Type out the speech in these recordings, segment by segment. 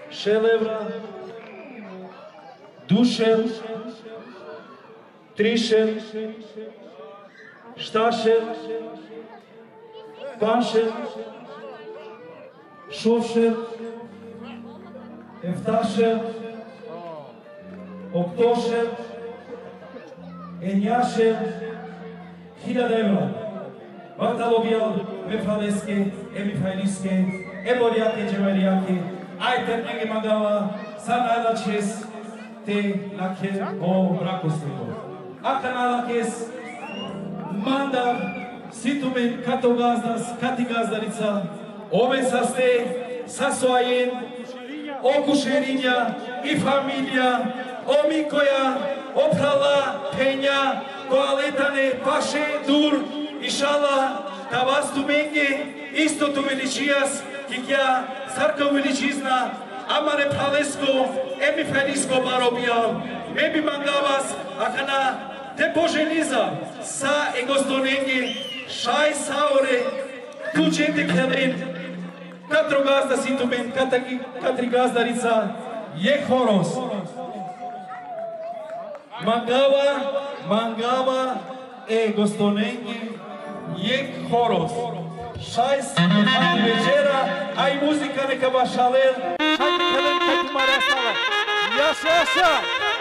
Шелевра, Душев, Тришев, Шташев, Паншев, Шовшев, Ефташев, Октошев, Еняшев, 1000 евро. Варталобиял, Вефалеске, Емифайлиске, Еборяке, Джеверяке, Айтер Неге Магала, Санайлачес, Те Лаке, О Бракостего. Аканалакес, Мандар, Situmen, Katogazdas, Katigazdarica, Ovesasте, Sassoaien, Okušerinja i familija, Omikoja, Oprala, Penja, Koaletane, Paše, Dur, Išala, Tavastu Menge, isto tu veličijas, Kikja, Sarka veličizna, Amare Pralesko, Emi Felisko Barobijal, Mebi Mangavas, Akana, Te poželiza, Sa Egostonenge, Šaj Saure, Tučete Kelen, Katro gazda Situmen, Katri gazdarica, je Horos. Mangava, Egostonenge, je Horos. Šaj Sani večera, a i muzika neka vaš šaler. Šajte Kelen, Kati Marastala. Jaša!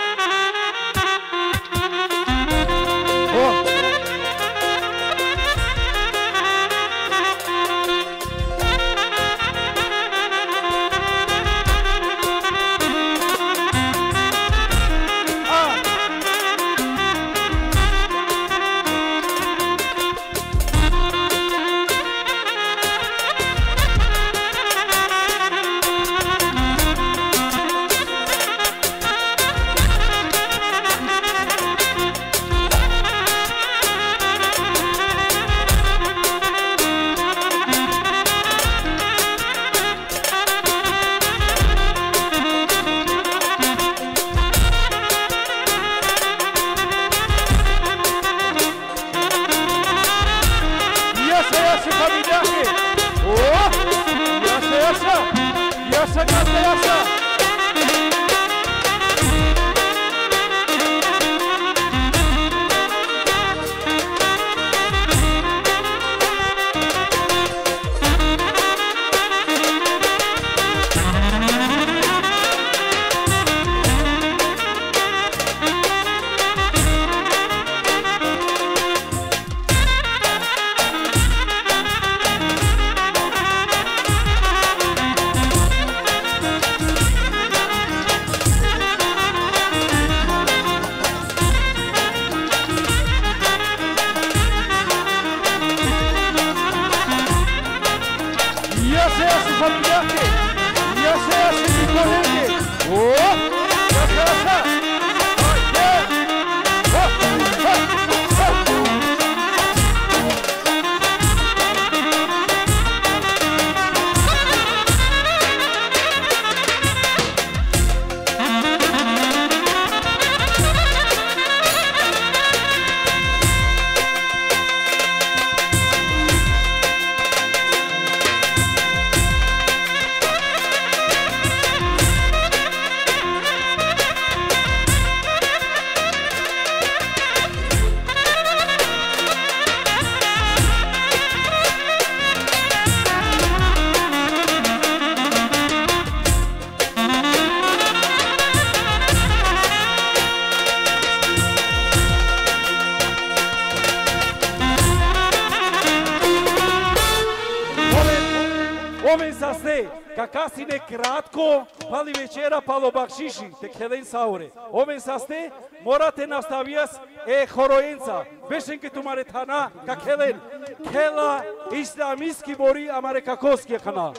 Kakasine kratko, pali večera, palo bakšiši, te Kelen Saure. Omen saste, morate nastavijas horojenca. Bešenke tumare tana, ka Kelen. Kela islamijski bori, amare kakoski kana.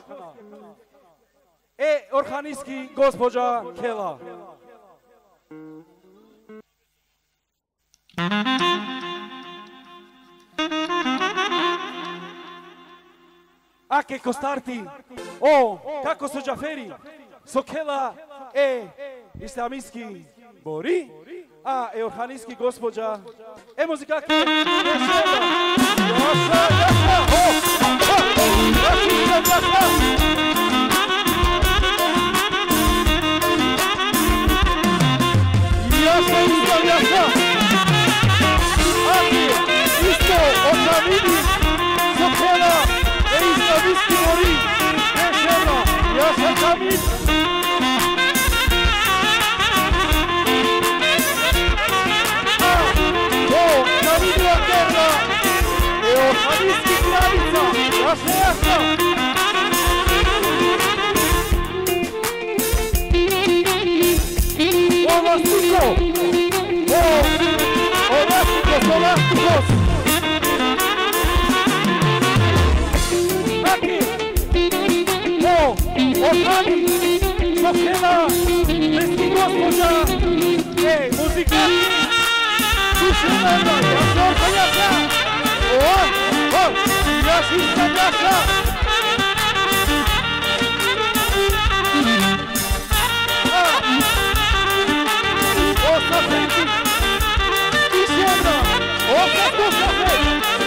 Orhanijski gospođa Kela. Ake Kostarti, kako su Džaferi, Sokela, islamijski bori, a orhanijski gospođa, muzikaki, Orhani, Sokhela, Meski Gospođa, muzikanti, Dušenova, Jasor Kajasa, Jašica Jaša, Osafeti, Išena, Osafeti,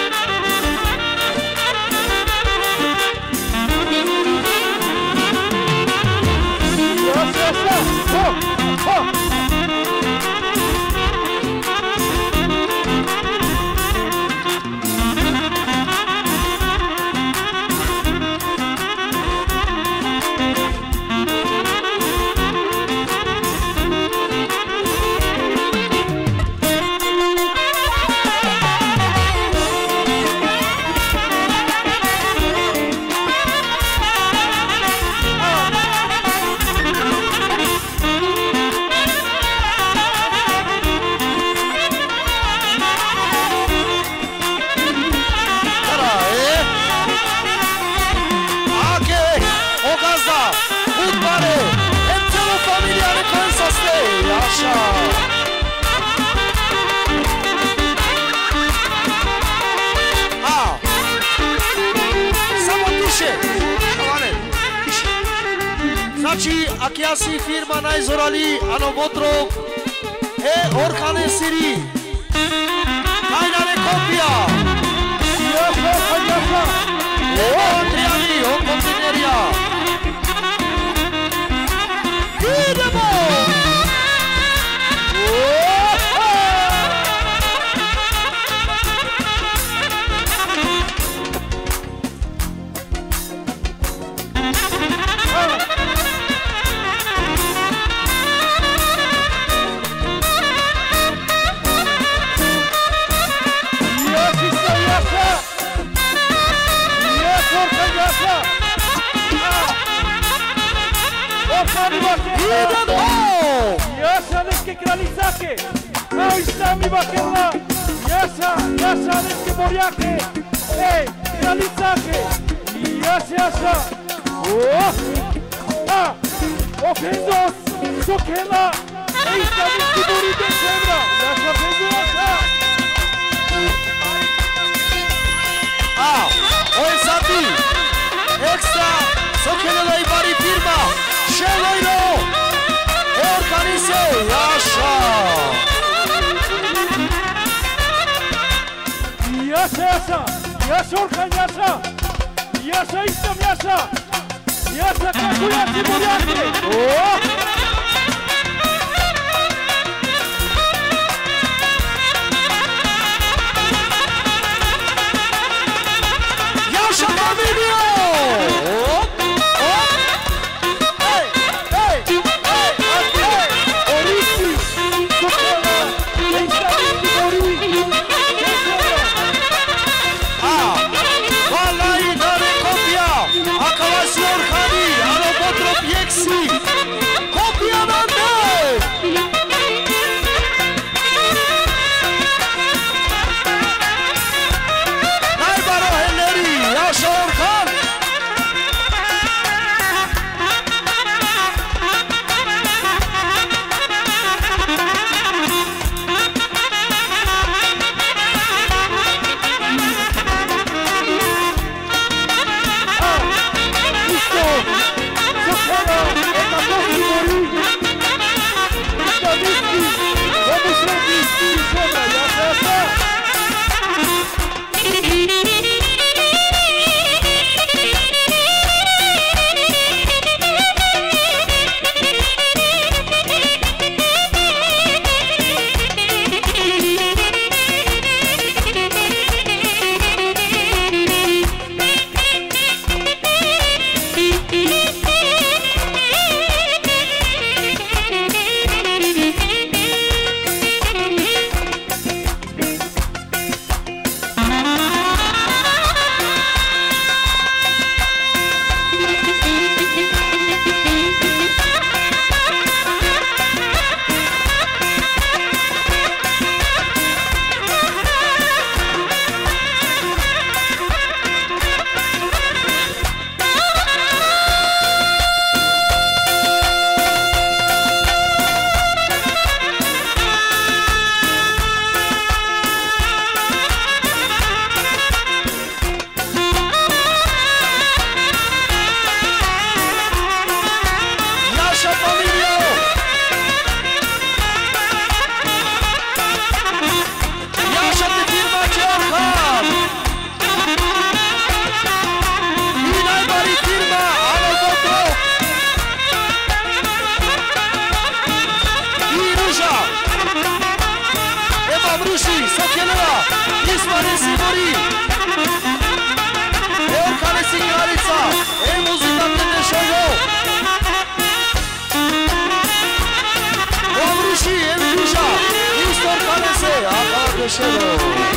Znači, Akiasi firma najzorali, ano Botrov, Orkane Siri, Kajnane Kopija, Andrijani, Kombinerija. Idemo! Jasha neske kraljičake, a i sami bakela. Jasha neske morjake, kraljičake. Jasha. Ofenzos, Sokhela, i sami skiburi decembra. Jasha Fenzosha. Ovo je sati, ekstra, Sokhelova i bari firma, Šelojno, Orkanise, Jaša. Jasha Orkan Jasha, Jasha istam Jasha, Jasha kako jaci morjake. Jaša Dominio! بشرو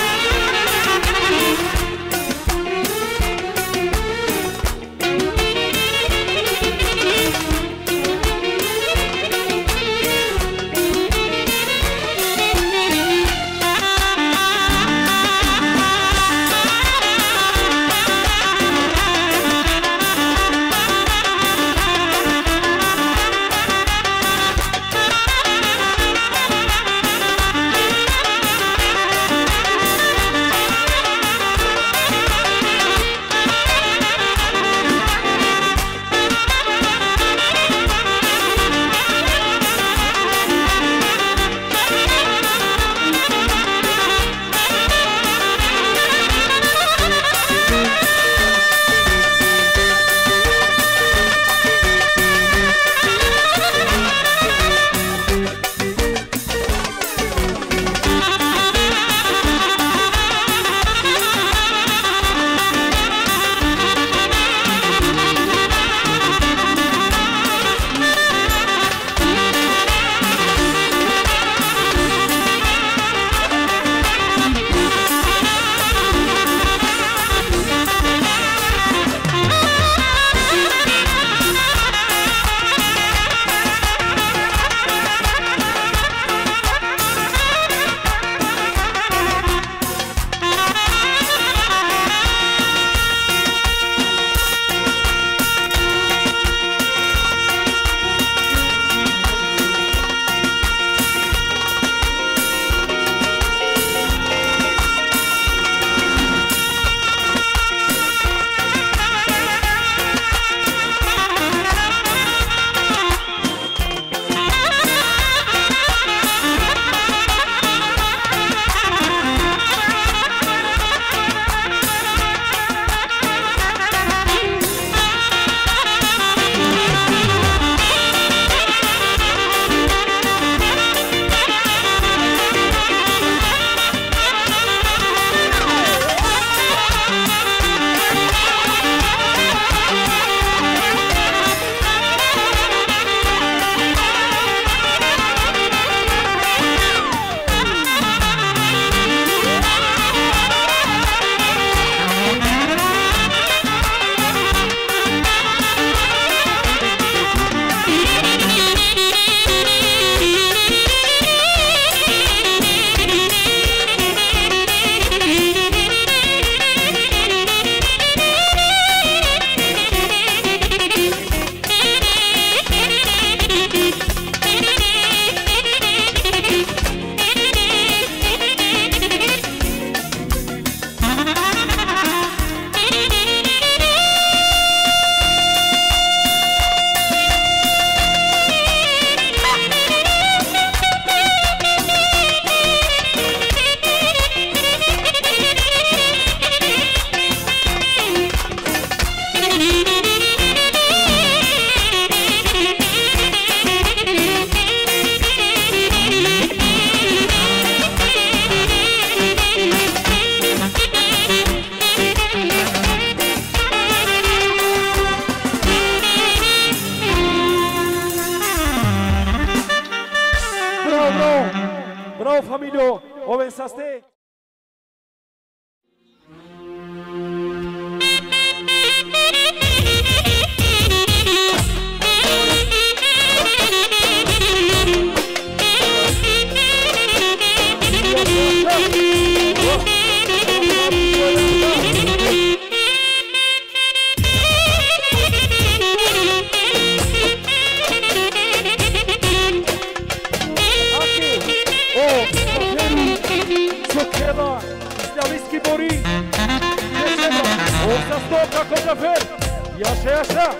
Bravo, familio. Oven saste. Yaşa yaşa.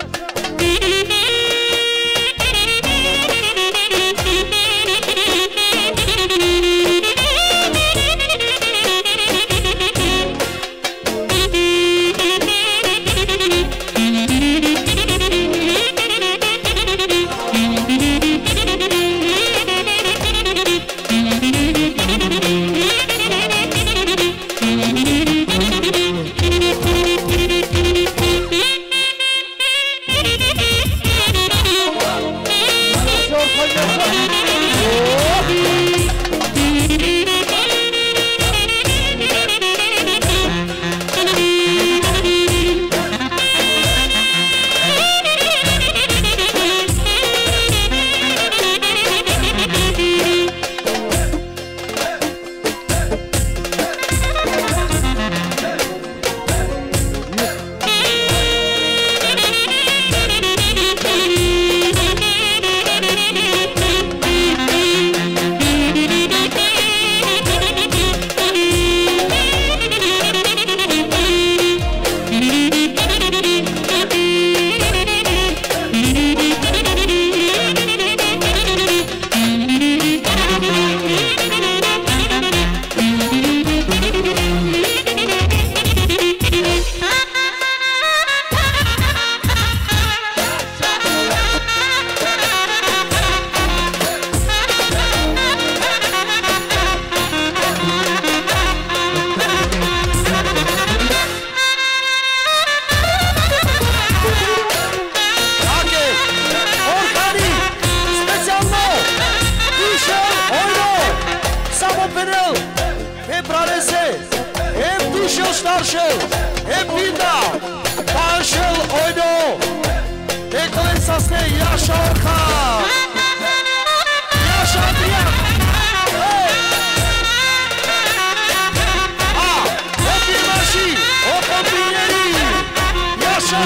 Marshall, Epinda, Marshall Oido, Eklen Sasne, Yasha Orka, Yasha Adrian, Opi Mashi, Opa Pinheri, Yasha,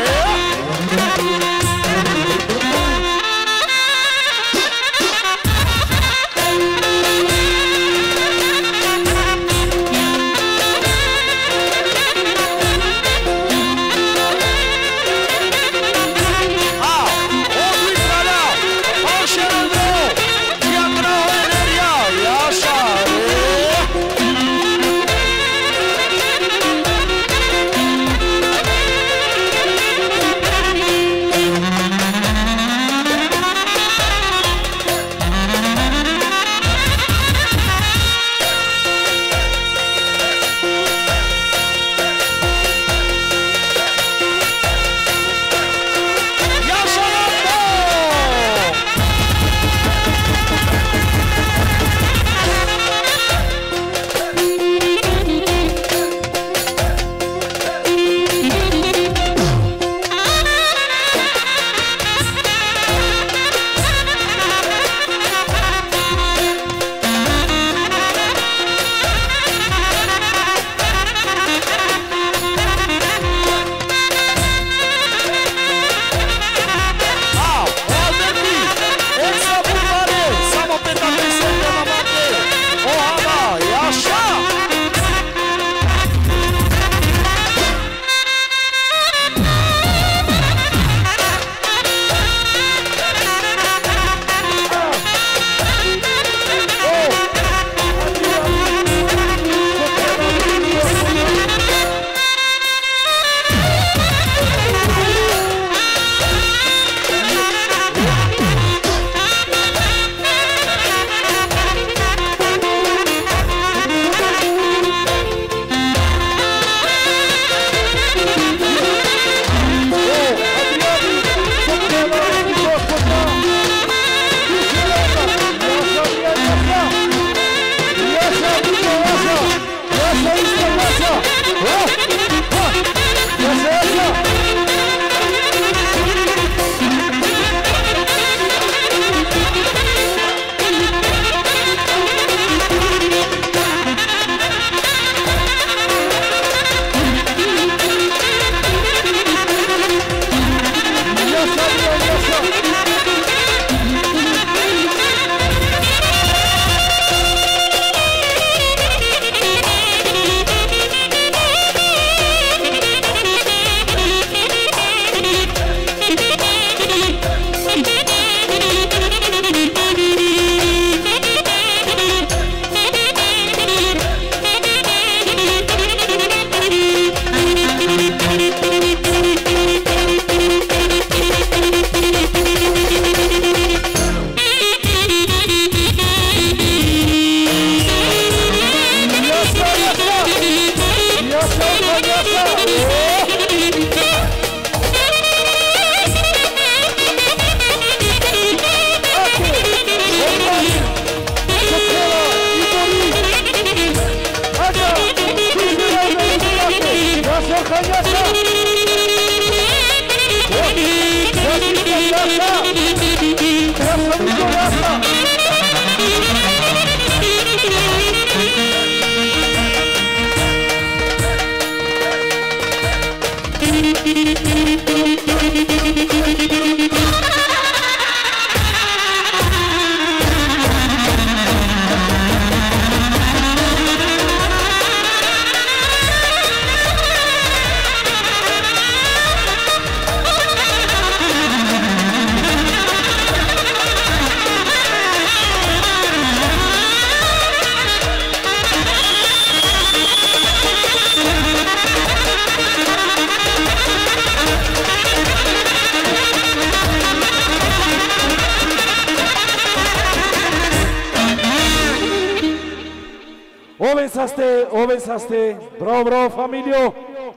Bravo, bravo, familio.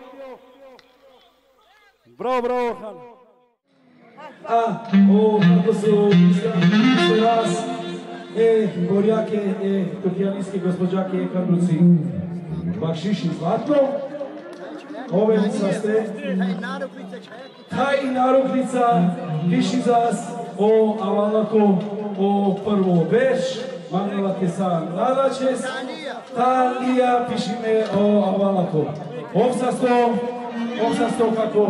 Bravo, bravo. Teraz Gorjake, turkijanijske gospođake Kandruci Bakšiši Zlatno. Ovenica ste. Taj naruknica piši zas o avalako o prvo veš. Mangala kesan nadačes. Talija pišime o avalako. Opsasto kako.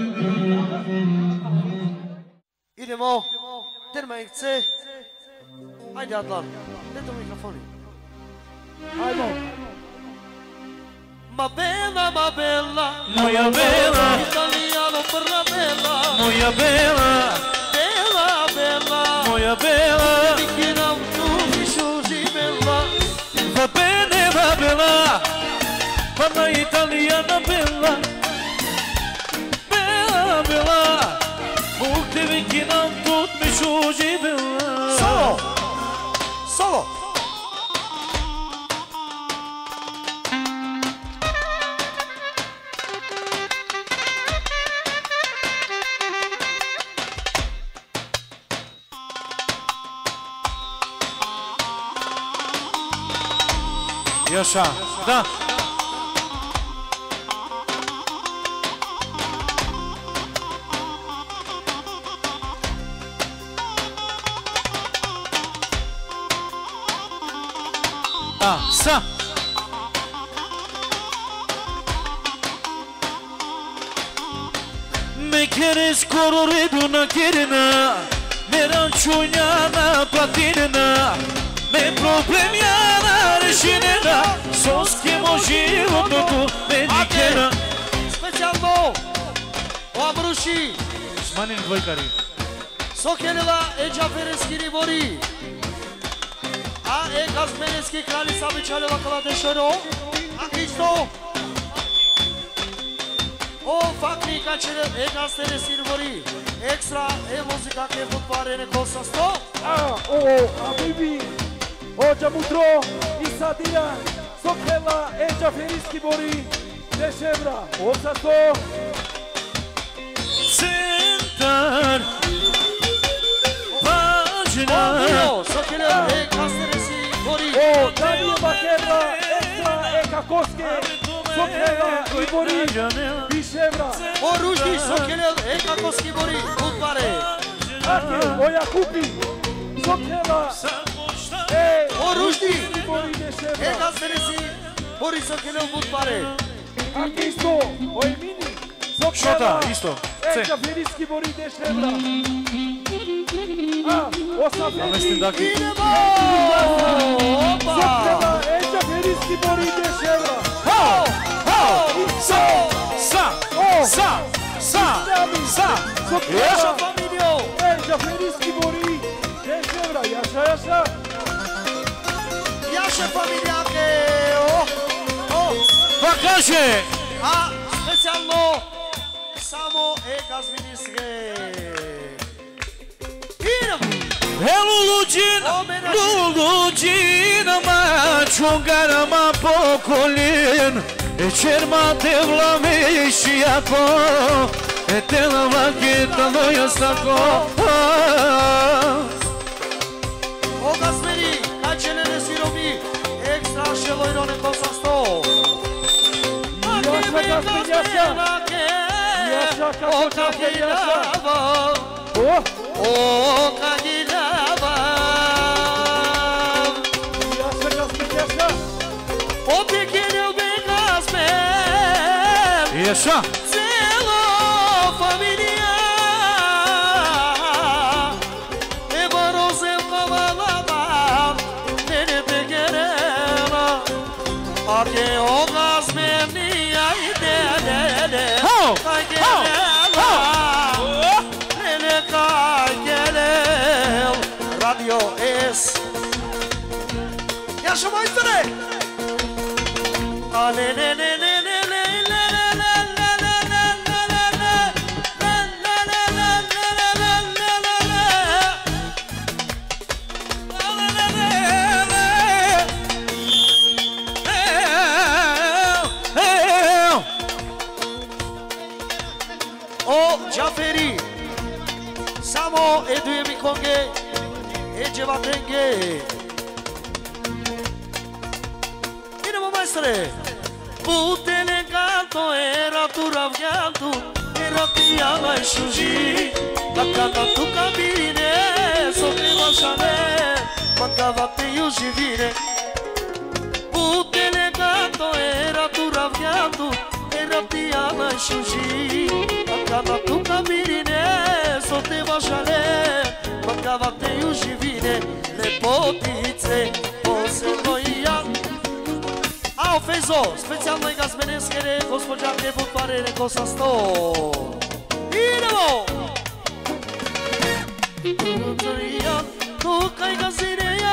Idemo, termajkce. Ajde Adlan, dajte mikrofoni. Ajmo. Ma bella, moja bela, italiano per la bella, moja bela, bella, moja bela, ti chiedam tu mi scusi bella, va bela, parla italiana bella, bela, ukte vikinam tut mi scusi bella. Solo. Jaša, da. Sa. Me quieres colorido na querina, me ranchunha platina, me problemiana rešinena, soskimo životu me nikena. Specijalno o Abruši Smanin dvojkari. Sokelila e Džafereski ribori, a e Gazmeneski kraljica Bičaleva Kaladešero, a isto o Fakri Kačere e Gazmeneski ribori, ekstra e muzika ke futbare ne kosa sto. O Abibi, o Džamutro i Sadira, Sokela e Džaferijski bori, Deševra, Opsasto. Centar Važina Sokelila e Gazmeneski ribori, O Danije Bakera, Ekstra e Kakoske, Sokela i bori, Deševra. o Ruždi Sokelila e Kakoski bori, futbare, Ake, o Jakupi, Sokela e o Ruždi bori, e Deševra. Gazmeneski bori Sokelila futbare. Ake isto, o Emini, Šota, Sokela isto. e C. Džaferijski bori, Deševra. O Safeti. Namestim daki. Idemo! Opa! Sokela e Džaferijski bori, Deševra. Sa. Jaša familijo! E Džaferijski bori, Deševra, Jaša. Jaše familjake! Pa kaže A specijalno samo Gazminijske. Idemo! Luluđinama čungarama po koljen Čermate vlameši jako Tela vaketa doja stako O Gazmini, kačene ne sirovi, ekstra šelojrone kosa sto. Jaša Gazminjaka. Jaša kako čake Jaša. O Kagilava, Jaša Gazminjaka. o pequeno Gazmen, Ješa celo familia, e barozem kavalava, mene pequena, ake o Gazmenia idele, Radio S. Jaša majstore! A ne ne ne ne ne ne ne ne ne ne ne ne O Džaferi, samo eduje mi konge, eđeva tenge. Idemo majstore, Butele canto era tu ravghianto, era piano e sciugi. Accanto a tu cabine, sopra Chanel, mancava te io civile. Butele canto era tu ravghianto, era piano e sciugi. Accanto a tu cabine, sopra Chanel, mancava te io civile. Le potice, posso noia. Au fezo, specijalno i gazmeneskere, gospođa Kebut Parere Kosasto. Idemo! Tukaj gazireja.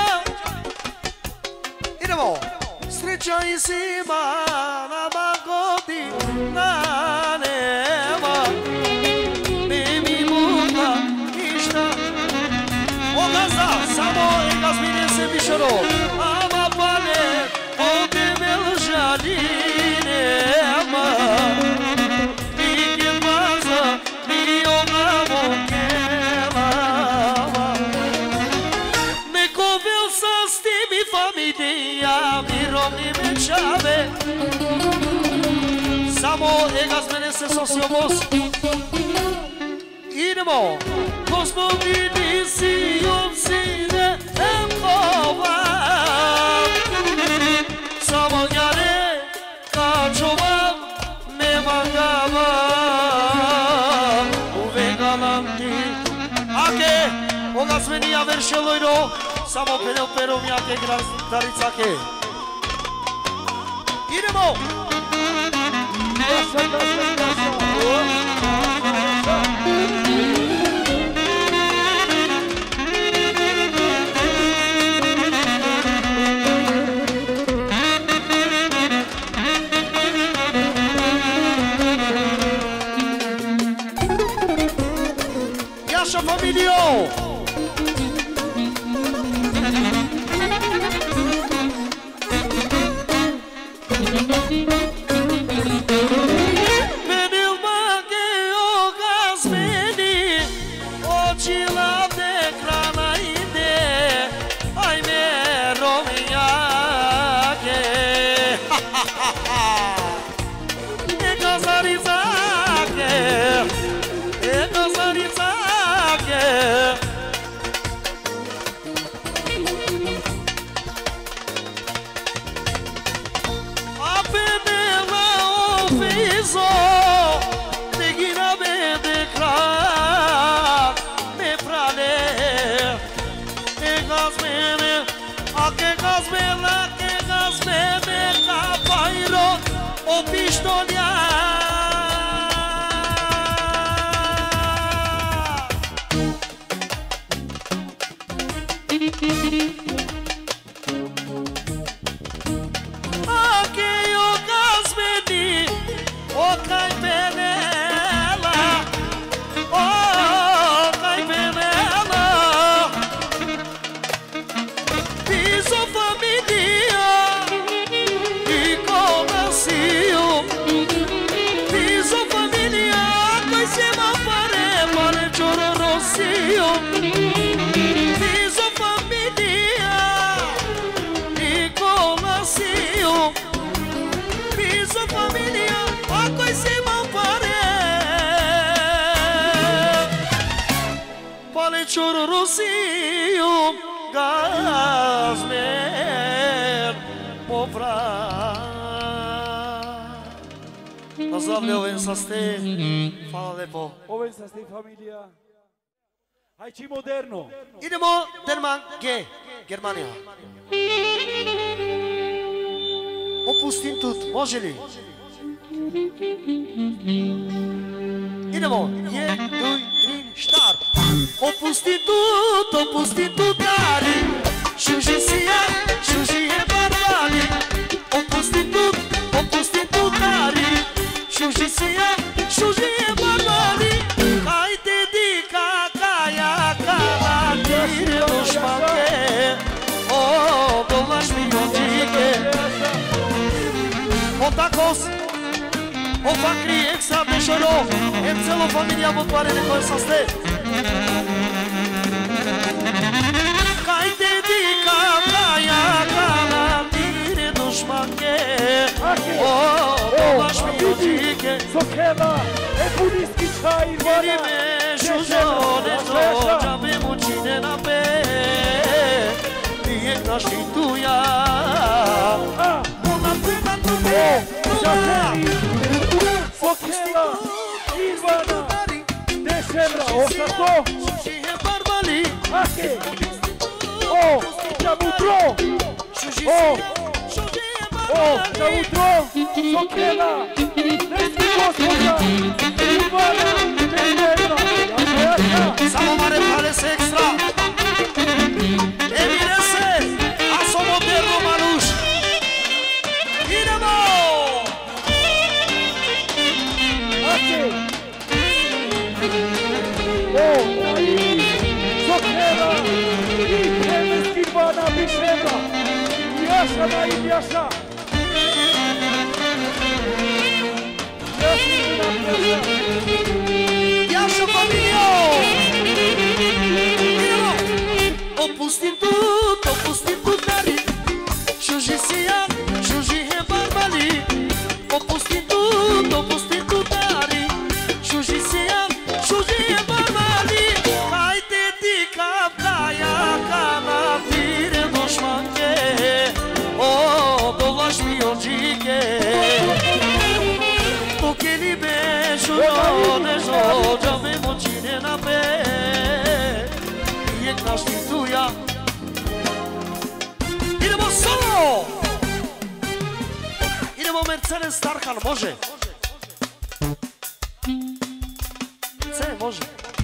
Idemo! Sreća i zima nama godina nema. Ne mi muka ništa. Ogaza, samo i gazmine se višaro. Ama pane, ovdje žali nema. Nike baza, ni ona vokela. Neko vel sa s timi familija, mirovni mečave. Samo ega z mene se sosiobos. Idemo, gospodini sijom sine empova. Samo njare kačovam, ne mangavam. Uvek galanti. Ake, oga zmenija veršelojno, samo perom jake daricake. Idemo! Jaša familio! Hvala lepo. Oven sa ste familija. Hajči moderno. Idemo Denmark G, Germanija. Opustim tut, može li? Idemo, 1, 2, 3, štart. Opustim tut, dari. Šuži sija, šuži je barbari. Opustim tut, dari. Šuži sija, šuži je barbari. Hajde di kakaja karatire dušmanke. O, dolaš mi odžike. O takos, o fakri ekstra dešoro. Em celo familija Budvarene koje sam ste. Hajde di kakaja karatire dušmanke. O, Kelime shuzone to Gjave muqine na pe Nije knashti tuja Mona pyta të me Fokela, Ivana, Deshevra, Osato, Shushihe barbali Ake, Javutro, Javutro, Fokela, Nesti Gospoda, Ivana, Deshevra, Samo mare pales extra Emirese Aso moderno manush Idemo Fokela, Nesti Ivana, Deshevra, Jasha na im Jasha. Jasha familio Idemo Opustin tut nari Shujisia, shujihe barbali Opustin tut nari Shujisia, shujihe barbali Hajde ti kaptaja kana tire do shmanke O, do vlash mi o gjike Po keni beshu ne zho Gjave muqine na pe Jek nashti tuja Idemo solo Idemo Mercedes Tarkan, može C, može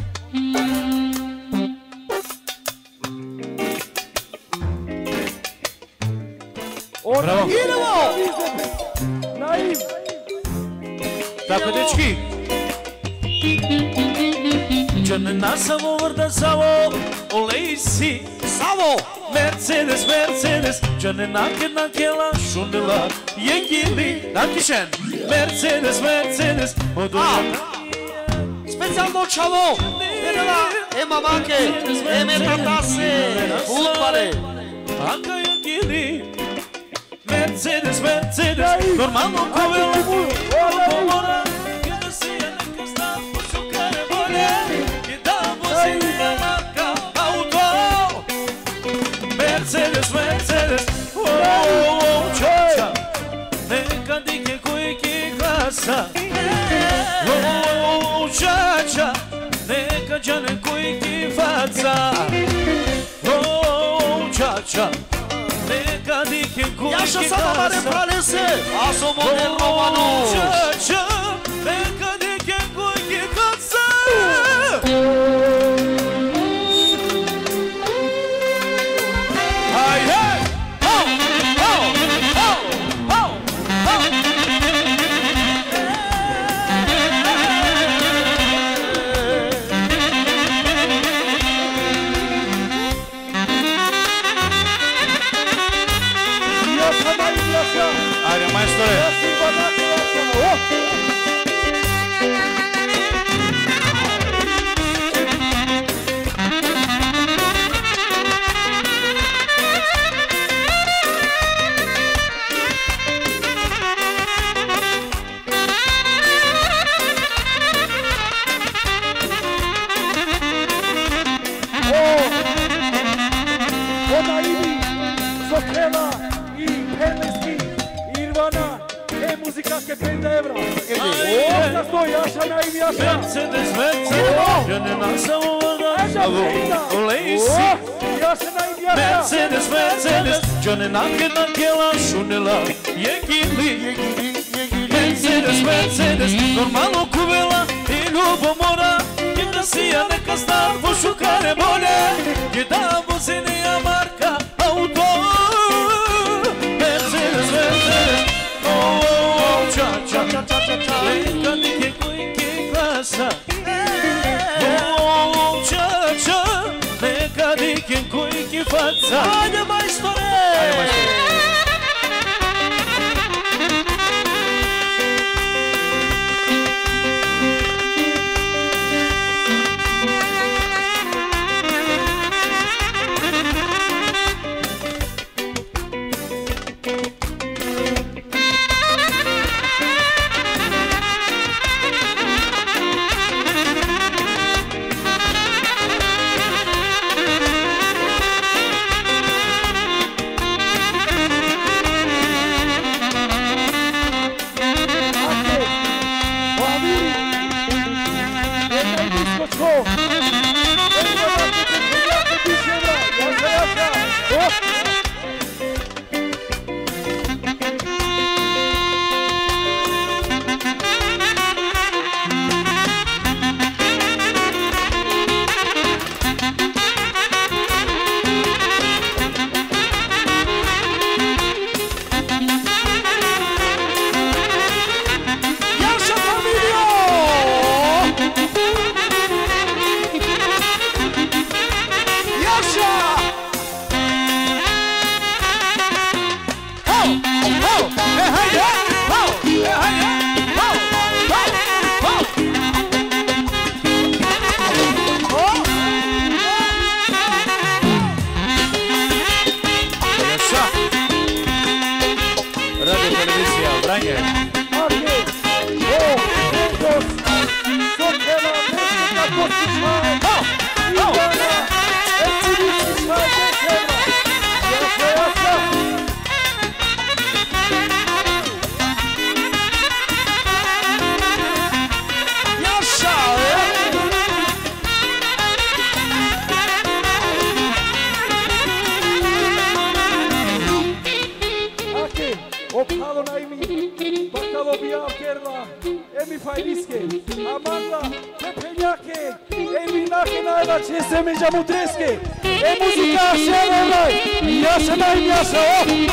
Bravo. Idemo Naim, Tako dečki Črne na samo vrda Savo Olej si Savo Mercedes, Mercedes Črne na kjela šundila Jekili Nakišen Mercedes, Mercedes Specijalno čavo Vedela, mamake tatase Utpare Aka jekili Mercedes, Mercedes Normalno kovela Pomora Kada si je neka stav Pošukare bolje I da vozi marka auto Mercedes, Mercedes Čača Neka dike kojki glasa Čača Neka džane kojki faca Čača Neka dike kojki glasa Jasha samo mare pralese Aso moderno manuš Čača Neka dike kojki glasa Ajde, majstore Fokela i Henleski, Irvana, muzika ke 5 evra. Ovdje stoji Jasha na im Jasha. Mercedes, Mercedes Žene na samo vrda Savo Olej si Jasha na im Jasha. Mercedes, Mercedes Žene na kjela šunila Jekili Mercedes, Mercedes Normalno kuvela I ljubomora Jedna sija neka stav Pošukare bolje Jedna vozinija marka auto Mercedes, Mercedes Čača Neka dike kojki glasa Čača Neka dike kojki faca Ajde majstore Mifailische, Amanda, Pepeniache, Eminache Naila, CSM Jamudresche, e muzica așa mai, Iașa mai, Iașa,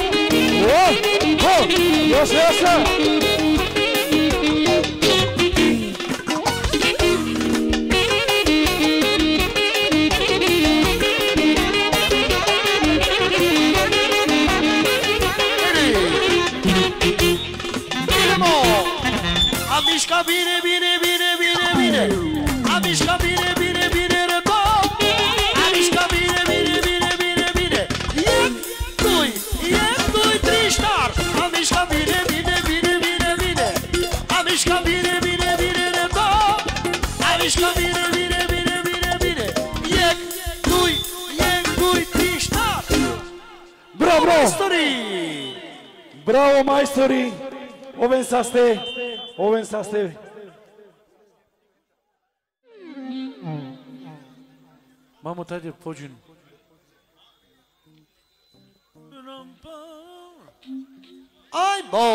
Iașa, Iașa. Mișca bine, bine, bine, bine, bine. A mișca bine, bine, bine, rădou. A mișca bine, bine, bine, bine, bine. E doi, triștar. A mișca bine, bine, bine, bine, bine. A mișca bine, bine, bine, rădou. A mișca bine, bine, bine, bine, bine. E doi, triștar. Bravo, maestori. Bravo, maestori. Oven saste. Mamo, tajde pođen. Ajmo.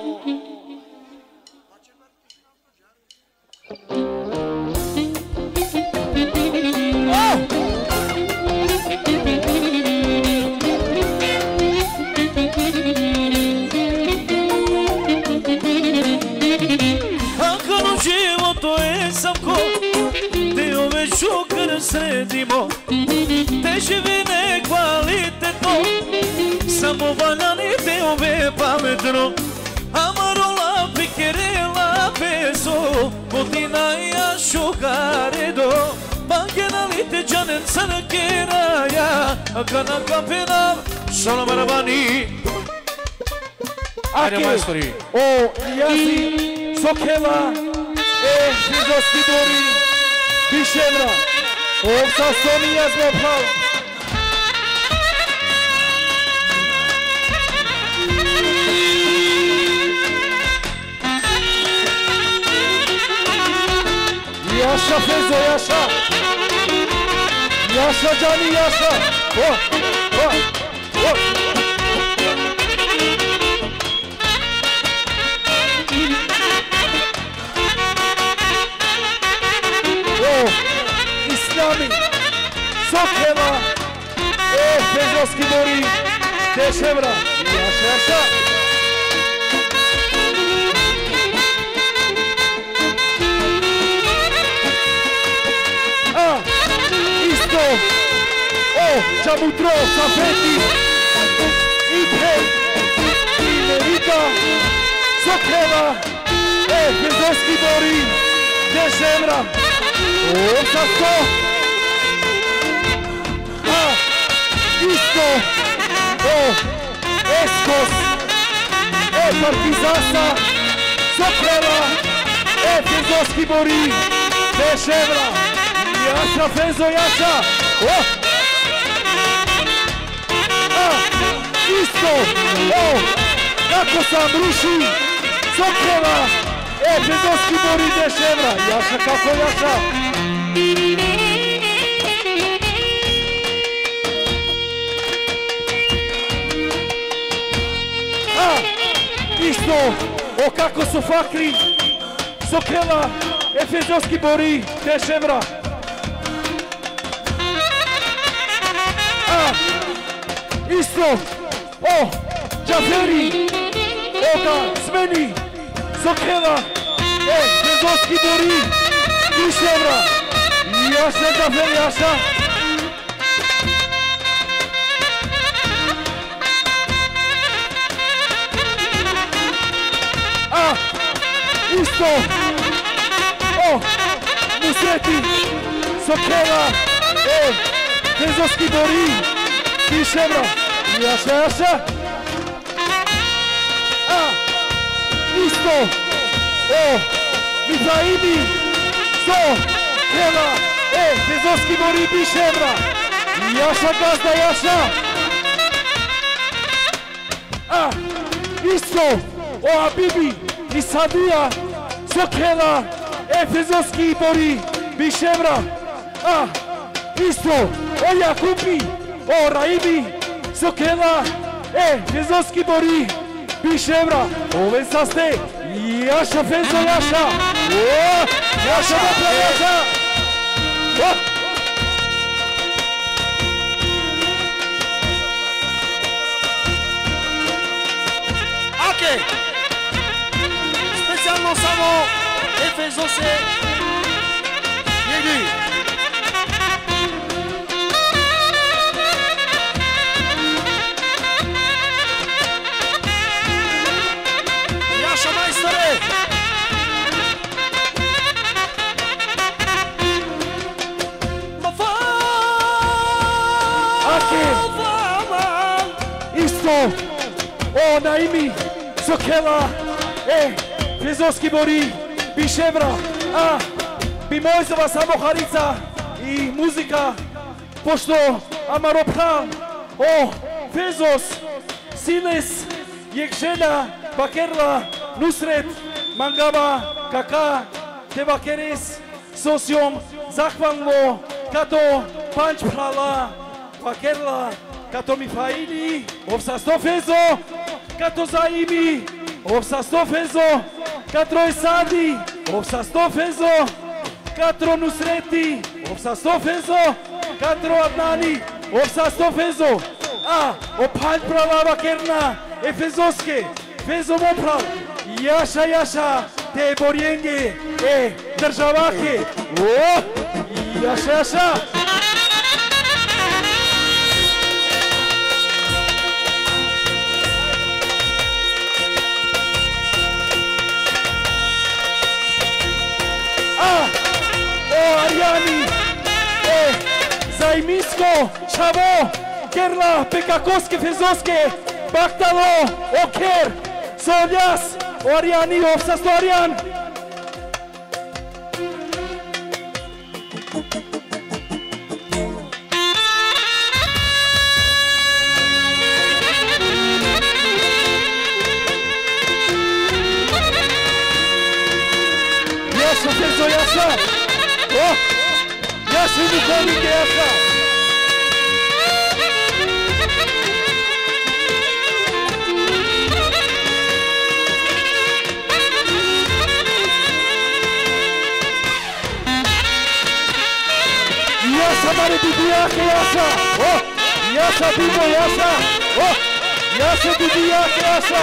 Sredimo, te živine kvalitetno, samo valjanite ove pametno. Amarola pikerela peso, potina ja šukaredo, bangenalite džanen sarkeraja, kana kapenav, šala maravani. Ajde, majstori. O, Jasi, Sokela, Frizoski Dori, Biševra. Ovsa Sonija zlopal. Jaša Fezo, Jaša. Jaša Đani, Jaša. Sokela, Fezoski Dori, Deševra, Jaša. Isto, Čamutro, Safeti, Ipe, Imerita, Sokela, Fezoski Dori, Deševra, Sasto. Isto, Eskos, Partizasa, Sokela, Fezoski Bori, Deševra, Jaša Fezo, Jaša. Isto, kako sam ruši, Sokela, Fezoski Bori, Deševra, Jaša kako Jaša. Isto, kako su fakri, Sokela, Fezoski Bori, Deševra. Isto, Džaferi, Smeni, Sokela, Fezoski Bori, Deševra. Jaša Džaferi, Jaša. Isto, Museti, Sokela, Fezoski Bori, Deševra, Jaša. Isto, Mifaimi, Sokela, Fezoski Bori, Deševra, Jaša gazda, Jaša. Isto, Abibi, Isadija, Sokela, Fezoski Bori, Deševra. Isto, Jakupi, Raimi, Sokela, Fezoski Bori, Deševra. Oven saste, Jaša Fezo, Jaša. Yaşa Bopral yaşa. Ok. Spécialement Samo et Fezosé. Bienvenue. Yaşa Maestore. Isto, o Naimi, Sokela, Fezovski Bori, Biševra, a Bimojzova Samoharica i muzika, pošto Amaropha, o Fezos, Siles, Jekžena, Bakerla, Nusret, Mangaba, Kaka, Tevakeres, Sosiom, Zahvalno, Kato, Pančprala, Bakerla, Kato Mifaili, Ovsa Fezo, Kato Zaimi, Ovsa Fezo, Katro Esadi, Ovsa Fezo, Katro Nusreti, Ovsa Fezo, Katro Adnani, Ovsa Fezo, a o Pančprala Bakerna, Efezoske, Fezo Mopral, Jaša Jaša, te Borjenge, Državake, Jaša Jaša. Ariani, Zajmisko, Šavo, Kerla, Pekakoske, Fezoske, Baktalo, Oker, Soljas, Ariani, Ovsastorian. Jaša, Fezo, Jaša. Jaša, Nikolike, Jaša. Jaša, mare Bibijake, Jaša. Jaša, Bibo, Jaša. Jaša, Bibijake, Jaša.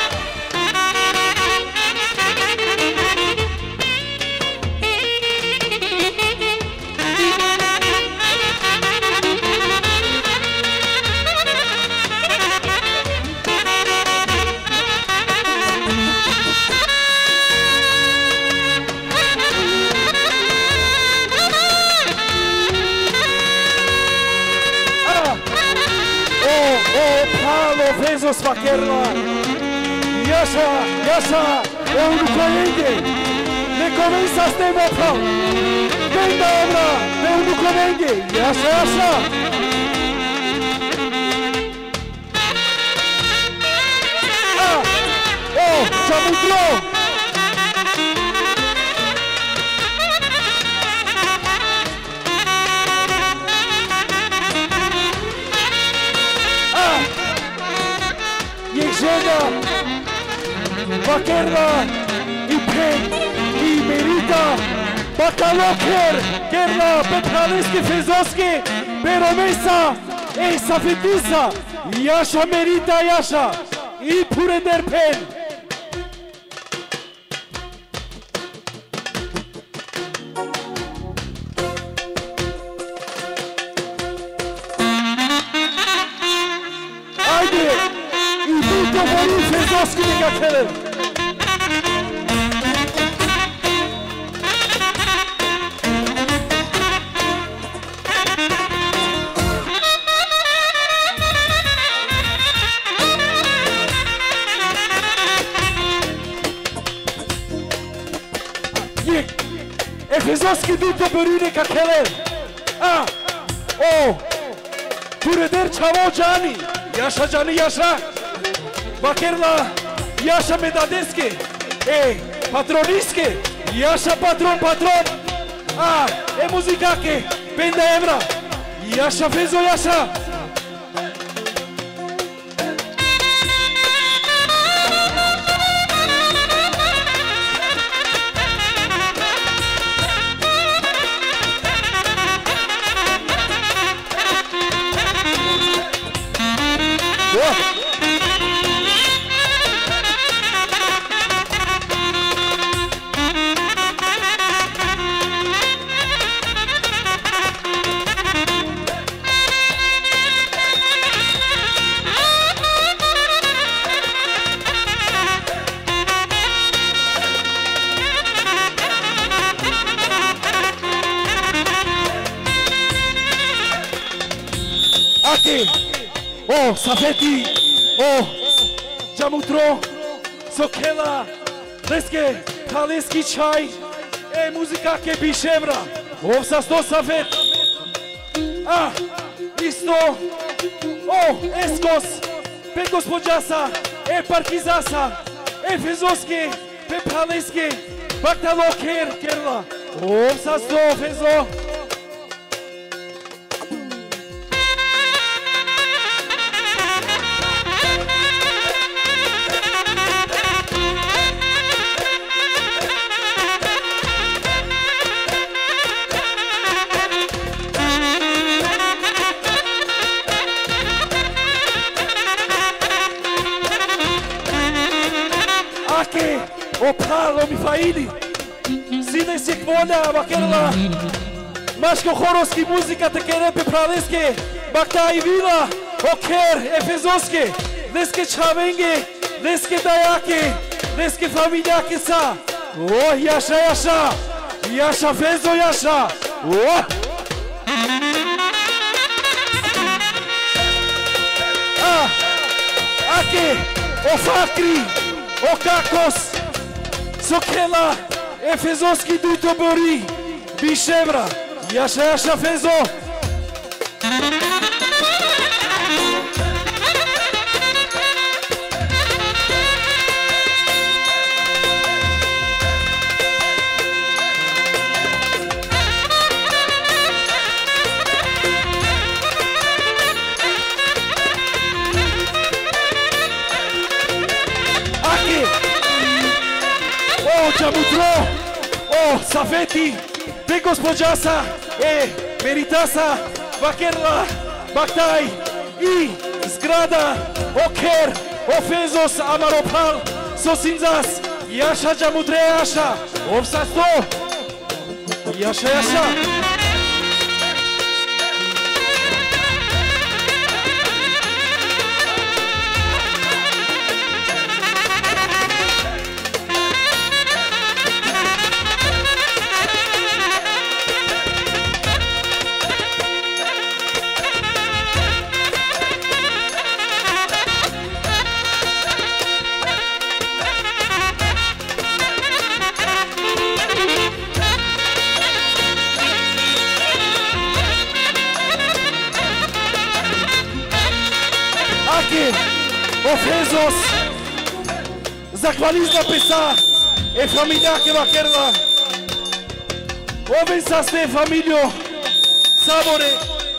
Fezos Vaquerla, Jaša, Jaša, Eunukoyenge, ne comenzaste Mopral, venga obra, Eunukoyenge, Jaša, Jaša. Chamutlo. Jekžena, Vakerla, i Pen, i Merita, Bakaloker, Kerla, Petraleske, Fezoske, Peromesa, Safetisa, Jaša, Merita, Jaša, i Pureder Pen. Fezoski mi getirin. Fezoski dito börüne kakelen. Pureder çavo cani. Yaşa cani yaşa. Vakerla, Jaša Medadeske, Patroniske, Jaša Patron, Muzikake, 5 evra, Jaša Fezo, Jaša. Oh, Safeti, oh, Jamutro, Sokela, Leske, Kaleski Chai, muzika ke Bishevra, oh, Sasto Safet, isto, oh, Eskos, pe Gospodjasa, Parkizasa, Fezoske, pe Paleske, Baktalo Kerla, oh, Sasto, Fezo. O Palo Mifaili, Sine se kvolja Bakerla, Maško Horovski muzika te kerepe praleske, Bakta i Vila, Oker, Efezoske, Deske Čavenge, Deske Dajake, Deske Familjake sa, oh, Jaša Fezo Jaša, oh. Ake, o Fakri, o Kakos, Sokela, Efezoski Dutobori, Bishevra, Jaša Fezo. Jamutro, oh, Safeti, pe Gospodjasa, Meritasa, Bakerla, Baktaj, i Zgrada, Oker, Ofezos, Amaropal, Sosinzas, Jaša Jamutre Jaša, Ovsasto, Jaša. Ofezos, zahvalizna pesa, familia que Bakerla, ovensaste familio, sabore,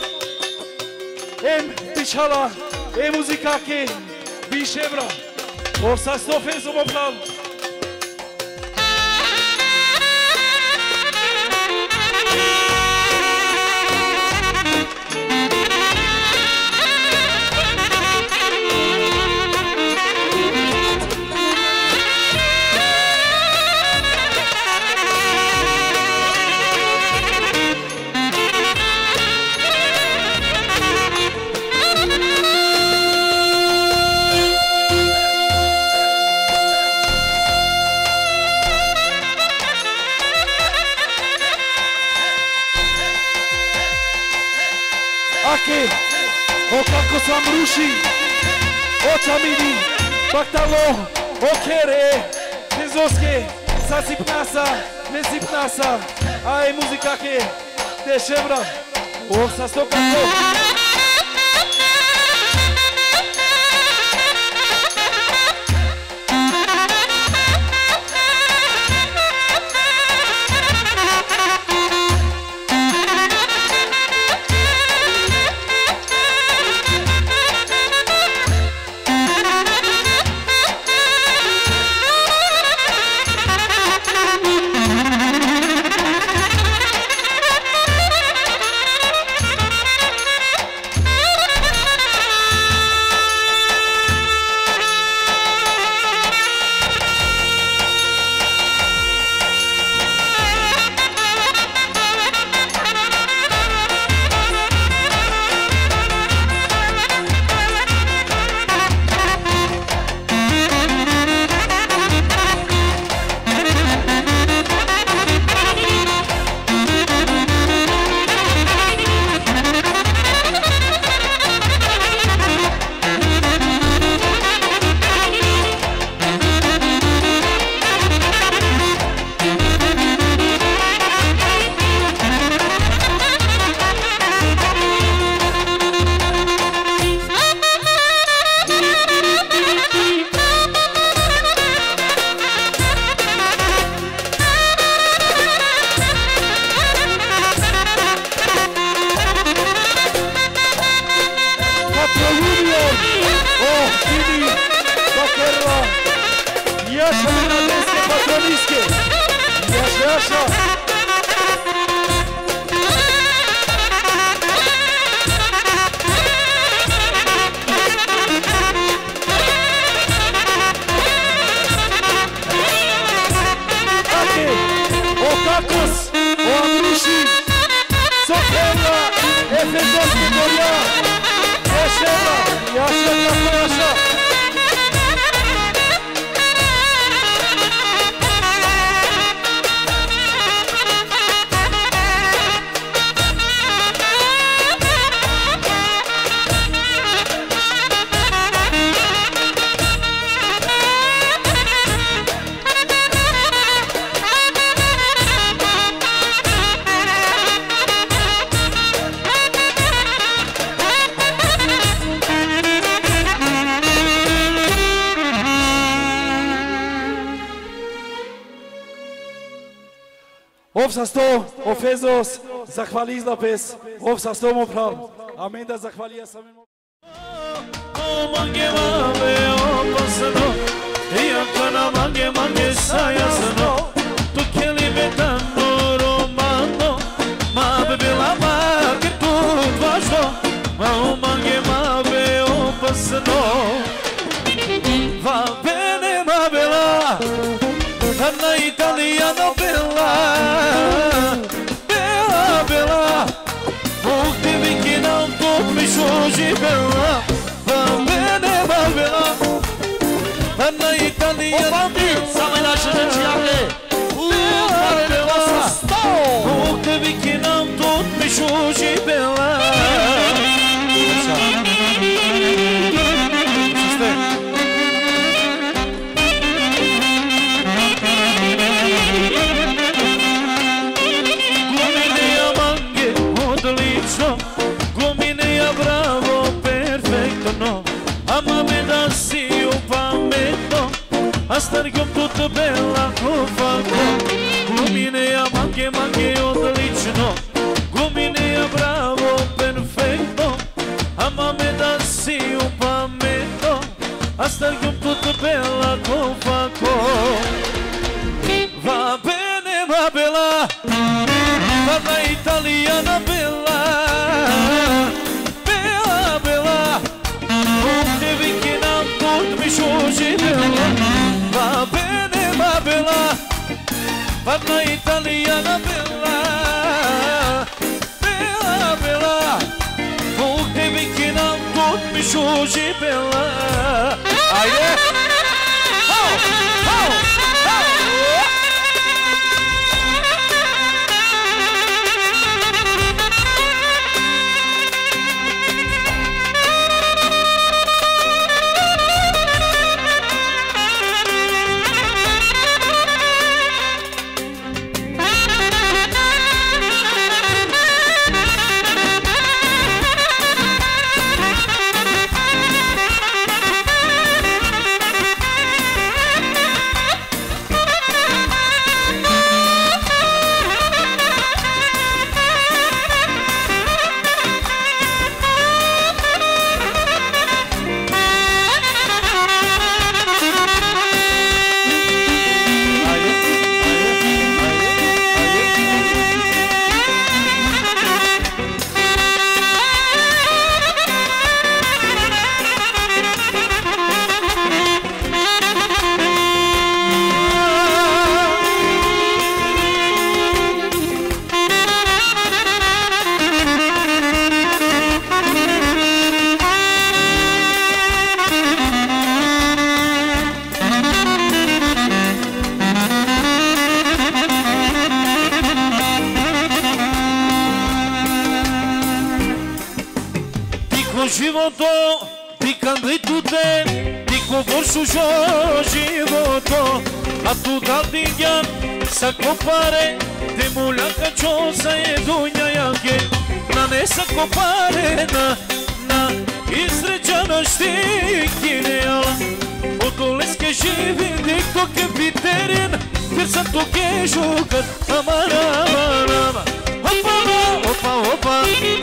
Bichala, muzika que Bishevra, Orsasto Ofezo Moplan. O kako sam ruši, očamini, baktalo, okere, Fezoske, sasipnasa, nesipnasa, aj muzika ke Bishevra, o sasto kako. Ով սաստո, Օֆեզոս, զախվալիս դապես, ով սաստո մոպրալ, ամեն դա զախվալի ասամեն մոպրալ։ Mange mave opasno, iakana mange sayasno, tu kelime tanno romano, mave bila mage tu važno, mange mave opasno, va bene mavela, na italiano bella, bella bella, ukti vikinam tot mi shoji bella. Anna italiana Samela Shrenchiake O que vi que não tot me shoji bela Gumineja mange odlično Gumineja bravo perfektno Ama me da si pametno a stargom tutto bella cofanno Gumineja mange odlično Gumineja bravo perfetto ama me da si pametno a stargom tutto bella cofanno va bene va bella parla italiana bella bella bella devi che non tot mi shoji bella va bene va bella parla italiana bella bella bella devi che non tot mi shoji bella aie životo, ti candidute, ti covorsu životo, a tu daltinjan sa kopare, te mulaka čosa je dunja jake, na ne sa kopare, na izređano štikine, od oleske živi, dikto ke piterin, jer sam to ke žukat, amarama, opa, opa,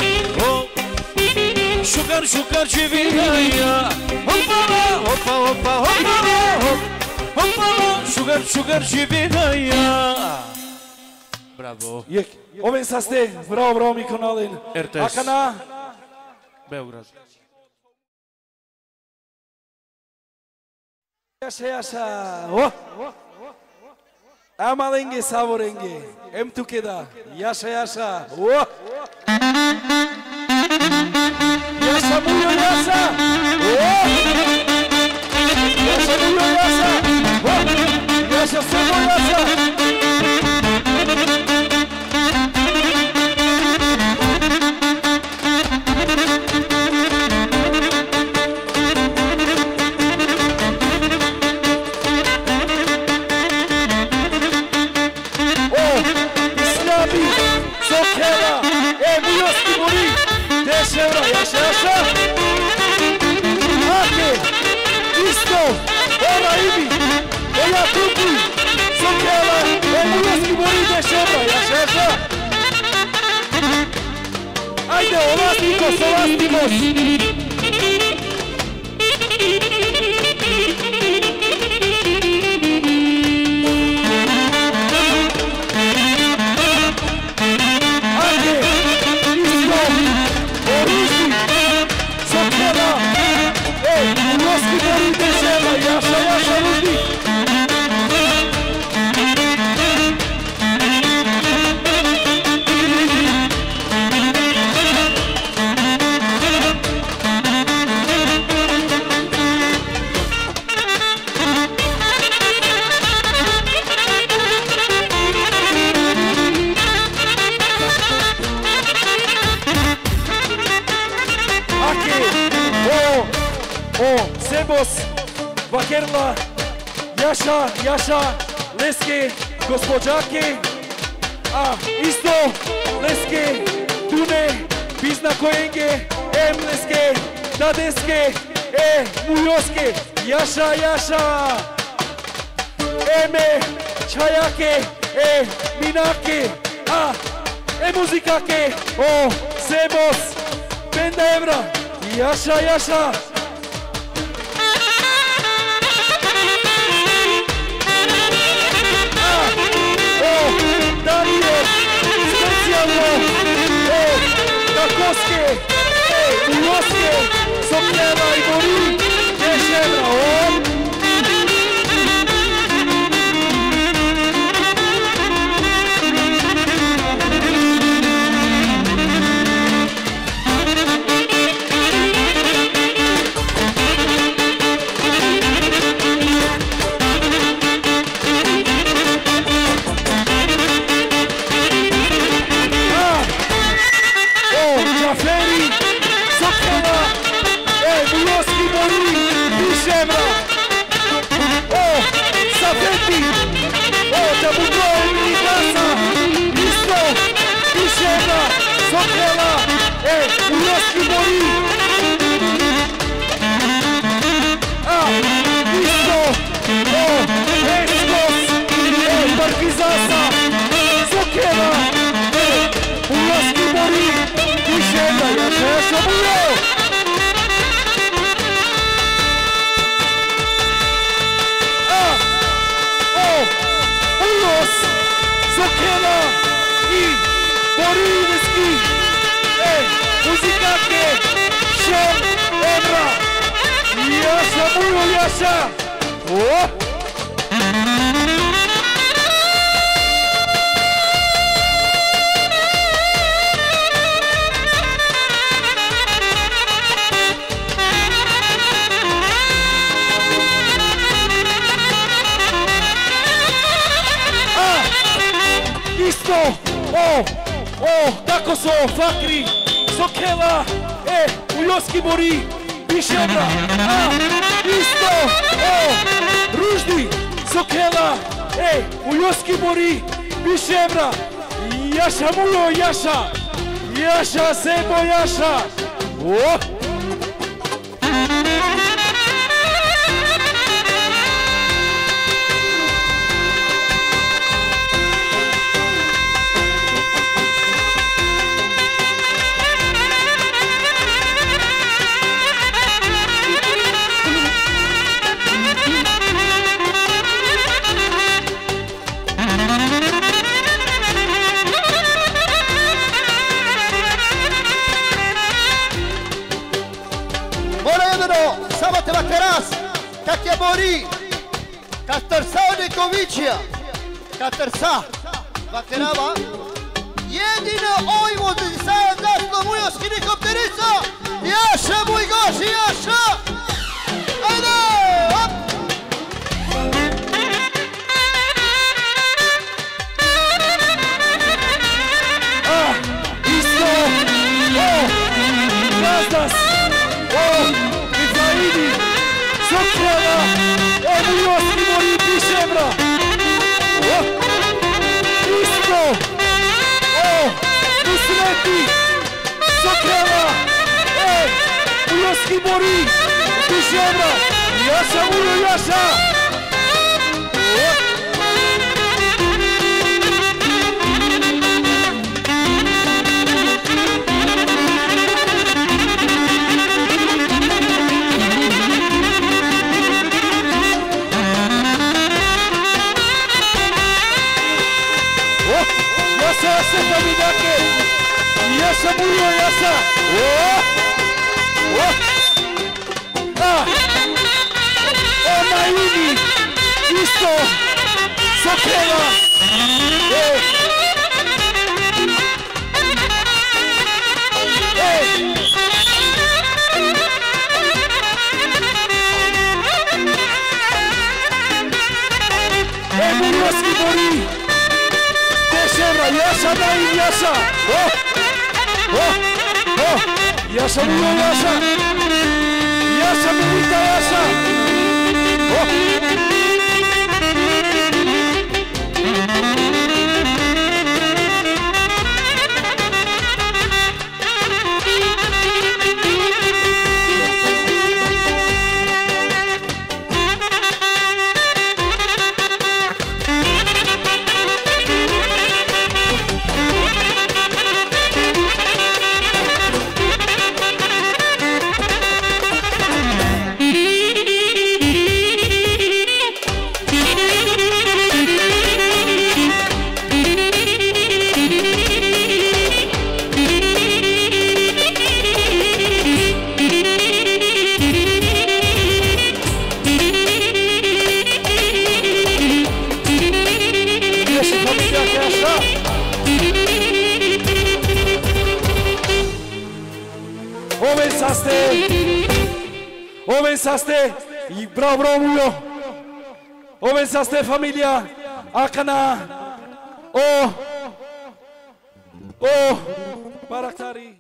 Sugar, sugar, chivinaya. Opa, opa, opa, opa, sugar, sugar, chivinaya. Bravo. Ovim sa ste, bravo Mikonalin. RTS. Akana. Beograd. Yaşa. Amalenge savorenge. Emtukeda. Yaşa. Yaşa muyo yaşa. Yaşa muyo yaşa. Yaşa semo yaşa. Yaşa. Ake, isto, ora ibi, oya tutu, sokela, emuloski bori deševa, yaşa. Ajde, olastimos. Yaşa Rudy. Aqui, Sebos, Vakerla, Yaşa, Leske, Gospođake, isto, Leske, Tune, Biznakojenge, Leske, Dadeske, Mujoske, Yaşa, Eme, Čajake, Minake, Muzikake, Sebos, 5 evra, Yaşa. Dario, specijalno, Takoske, Uloske, Sokljeva i Bori, 10 evra, Sokela, Uloski Bori, isto, Eskos, Parkizasa, Sokela, Uloski Bori, Iševa, Yaşa Mujo. Ulos, Sokela i Boriviski, Muzikake, 6 evra, Yaşa Mujo, Yaşa. Isto, tako so, Fakri, Sokela, Uljoski Bori, 5 evra, isto, Ruždi, Sokela, Uljoski Bori, 5 evra, Yaşa Mujo, Yaşa Sebo, Yaşa. Ivano, samo te vakeras, kad je mori, kad trsa Nekovićija, kad trsa vakerava, jedino ovoj muzici sada zasno mujoski nikopterica, Jaša mój gości, Jaša! Ajde, hop! Isto! Gazdas! Mifaidi! Sokjana! Mujoski mori Pišebra! Isto! Musreti! Sokjana! Mujoski mori Pišebra! Jaša Mujo, Jaša! Jaša Kamidake! Jaša Mujo, Jaša! Naini! Isto! Sokjana! Mujoski mori! Pišebra, Jaša Nain, Jaša! Jaša Mujo, Jaša! Jaša Milita, Jaša! Oven saste, bravo, bravo Mujo. Oven saste familia, akana, Baraktari.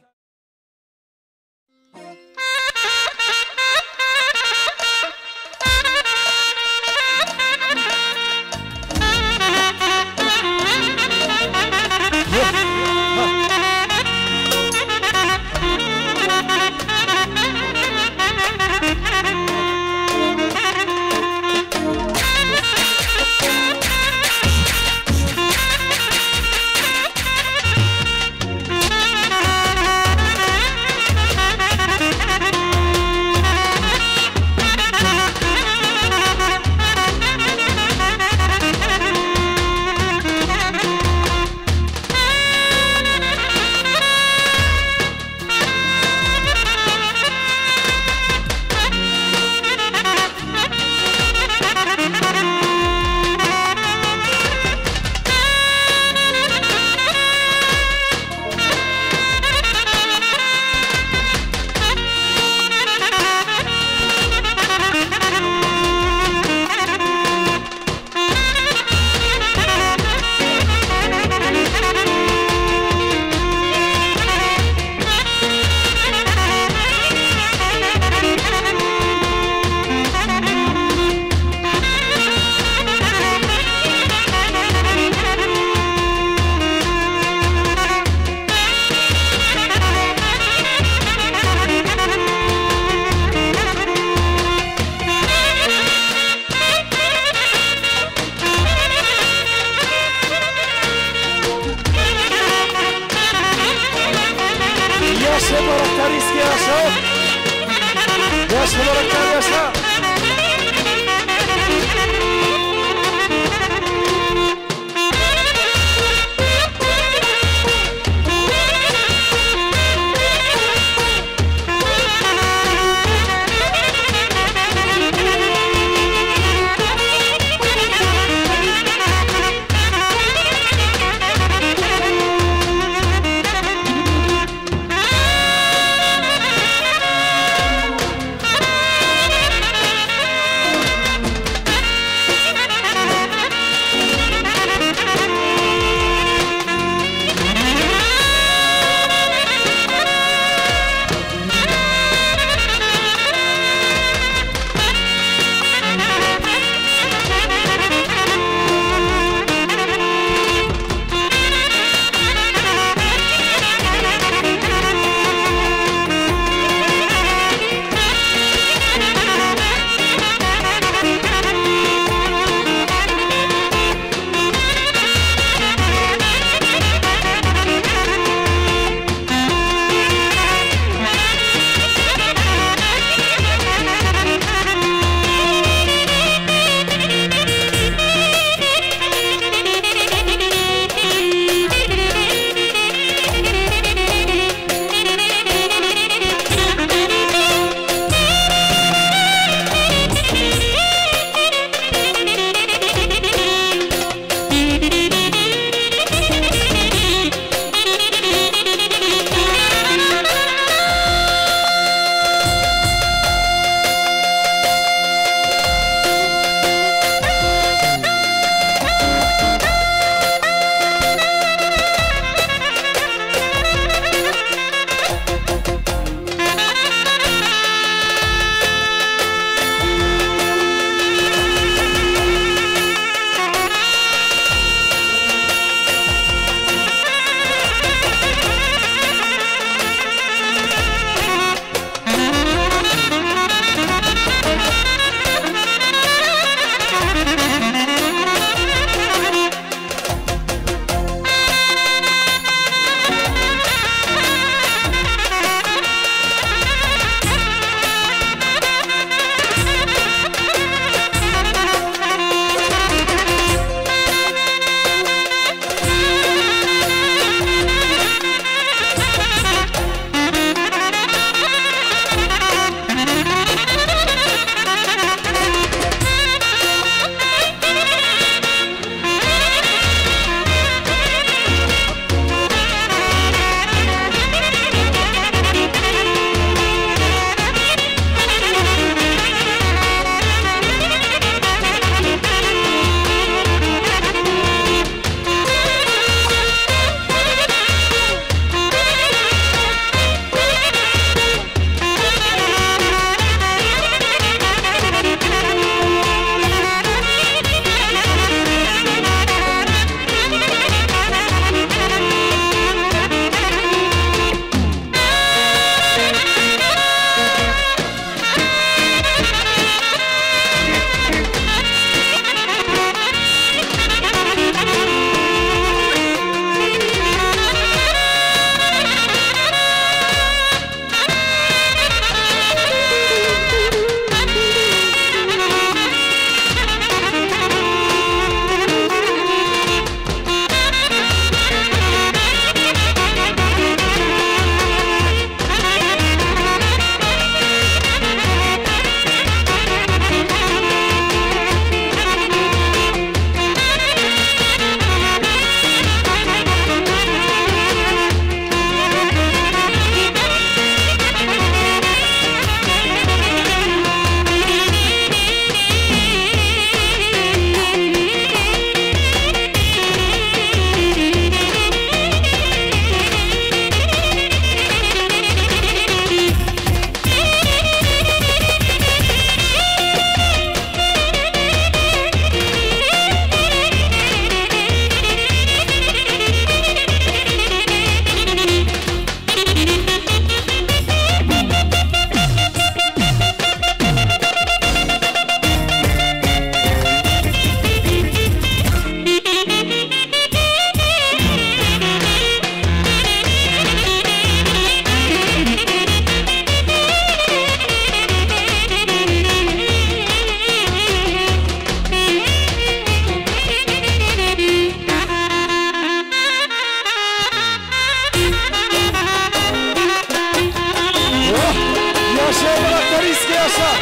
Feliski așa!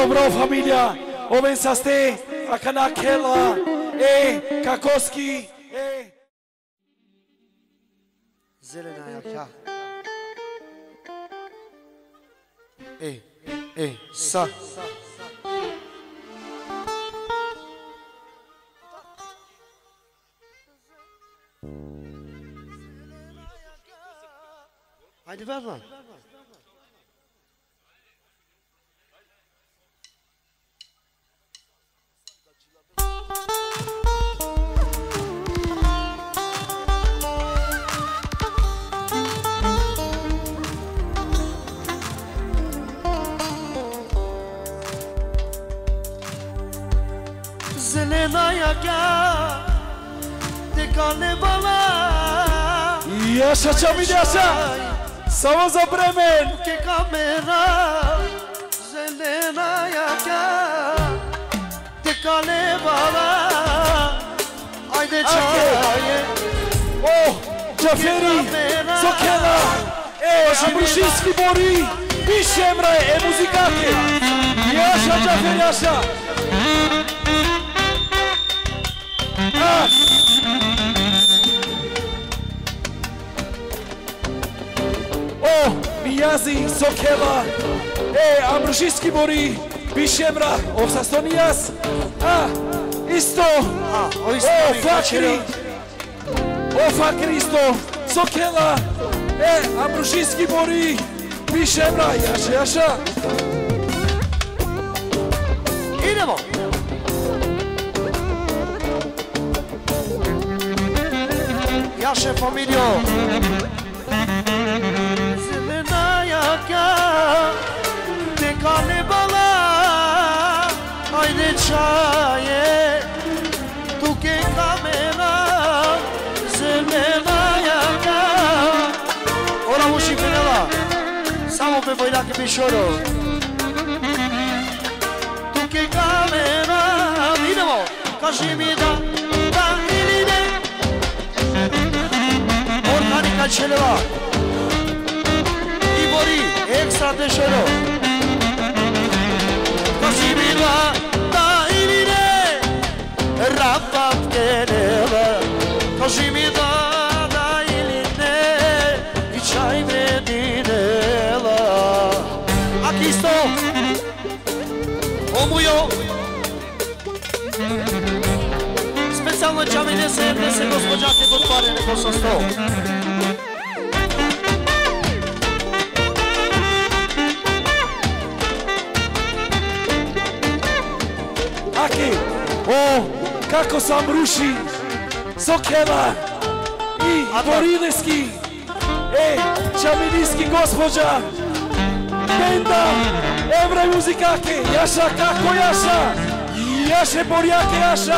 bravo familia. Oven sa ste, Akanakela, Kakoski, Zelena jaka. Sa. Haydi ver lan. Zelena jaka, te kane bala. Yaşa Çamil yaşa. Samo za Bremen. Ke kamera, Zelena jaka, te kane bala. Ajde čaje. Oh, Caferi, Sokela, Ambrušinski Bori, Bišemra, muzikake. Yaşa Caferi yaşa. Oh, Miyazi, Sokela, Ambrušinski Bori, Bišemra, Ovsastonijas, isto, Fakri, Fakri isto, Sokela, Ambrušinski Bori, Bišemra, yaşa. Idemo. Jaše familijo. Zelena jaka, te kane bala. Ajde čaje, tuke kamera. Zelena jaka. Ora muši penela, samo pe bojlake pišoro. Tuke kamera, idemo, kaži mi da ili ne. Organica celeva Ibori, extra de șoro Casimila, da ili ne Rapap keneva Casimila, da ili ne I čaj vredinela Aqui estou Omujo Specijalno čamine se gospođake dotvare neko sa sto Aki, kako sam ruši, Sokela i Borineski, Čamilijski gospođa, benda, Evraj muzikake, jaša kako jaša, jaše Borjake jaša.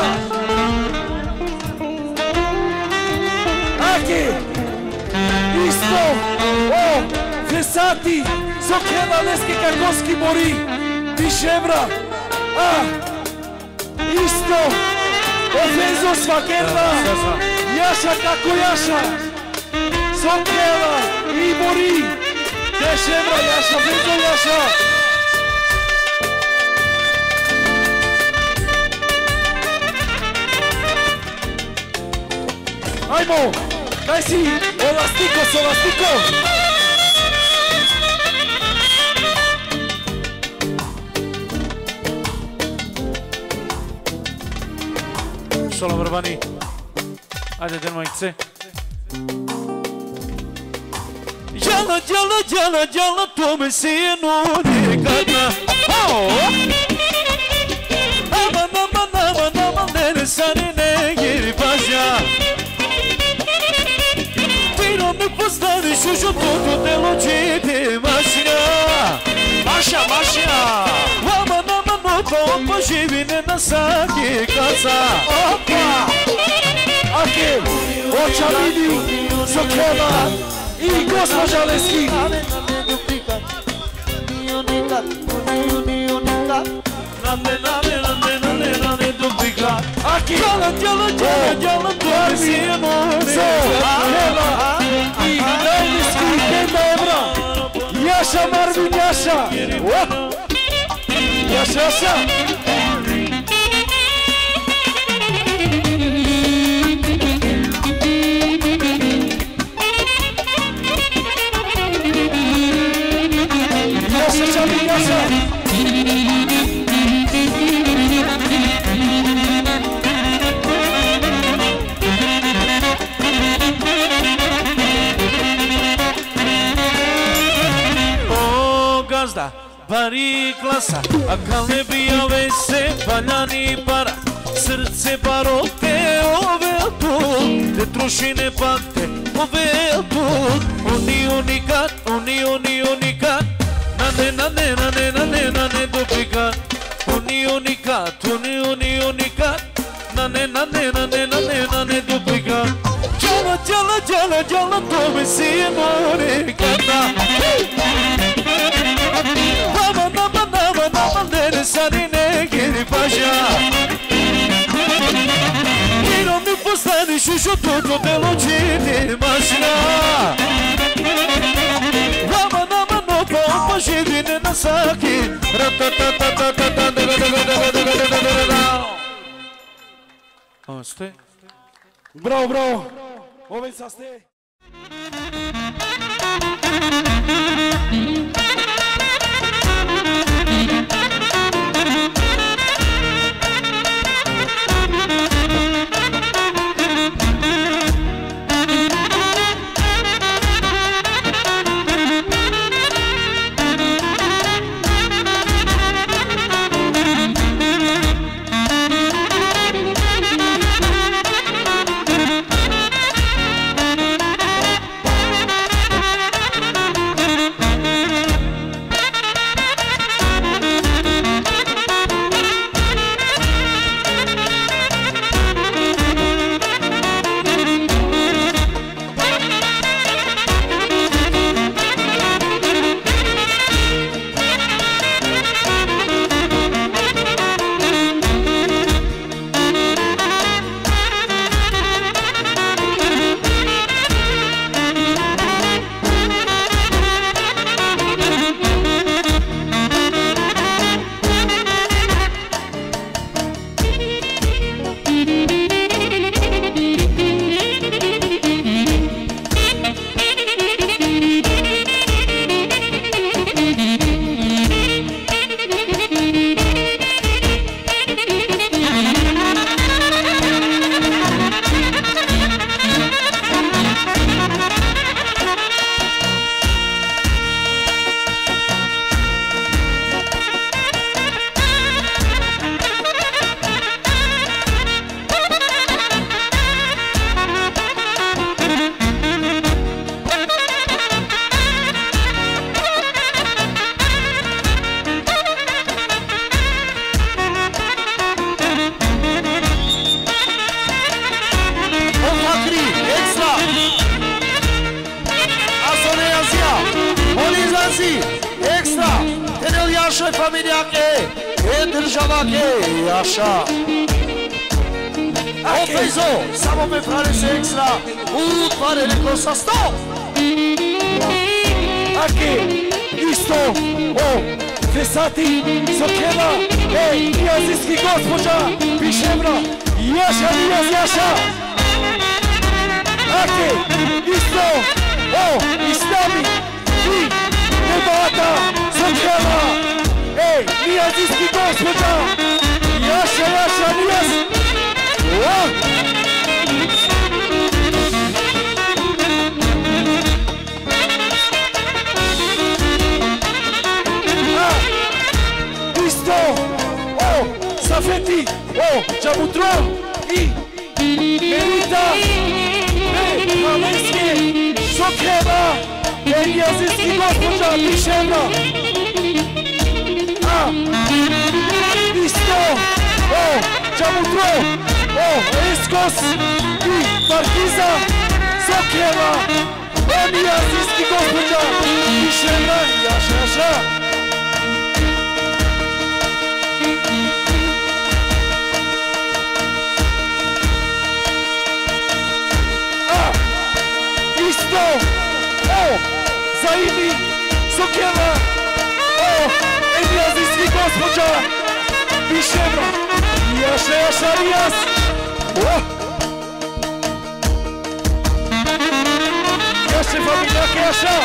Aki, isto, Fesati, Sokela, Leski, Kakoski, Bori, Bišemra, isto, Ofenzo Svakerla, jaša kako jaša, Sokela i Bori, Bišemra, jaša, Ofenzo jaša. Ajmo, kaj si, Olastiko. Šalom Vrbani, ajde den majice. Jala, tome si je nikada. Aman, nene sani ne giri pažnja. Ti non mi postaviš u životu telo čiti mašina. Mašina. Aman, opa živi ne na saki kaca. Opa! Ake, Očamili, Sokela i gospođa Leski. Aki, Jala, tome si je Sokela i Leski, benda Evra. Jaša Marvin, jaša. Yaşa yaşa. Yaşa Şamil yaşa. Gazda, bari klasa, a kalebija vese, valjani para, srce barote, ove tu, te trušine pakte, ove tu, oni unikat, oni unikat, nane duplikat, oni unikat, oni unikat, nane duplikat. Jala, tome si amore canta. Nama dene sarine geri paşa. Kirom mi postani šušu tutto delo čini mašina. Nama no pa živine na saki. Oste? Bravo, bravo. Ove sa ste. naše familijake i državake, Jaša. Ofejzo, samo me frane se ekstra, utvare neko sa 100. Aki, isto, o, Fesati, Sokela, ej, azijski gospođa, Piševra, Jaša, Nijaz, Jaša. Aki, isto, o, Islami, i Nebata, Sokela, ej, azijski gospođa, Jaša, Jaša, Nijaz, o. Safeti, o, Čabutron i Merita, Malenske, Sokeva, azijski gospođa Piševna. A, isto, o, Čabutron, o, Eskos i Markiza, Sokeva, azijski gospođa Piševna, Jaša, Jaša. O, Zaimi, Sokela, o, Eniazijski gospođa Viševra. Jaša Nijaz. Jaše familijake, Jaša.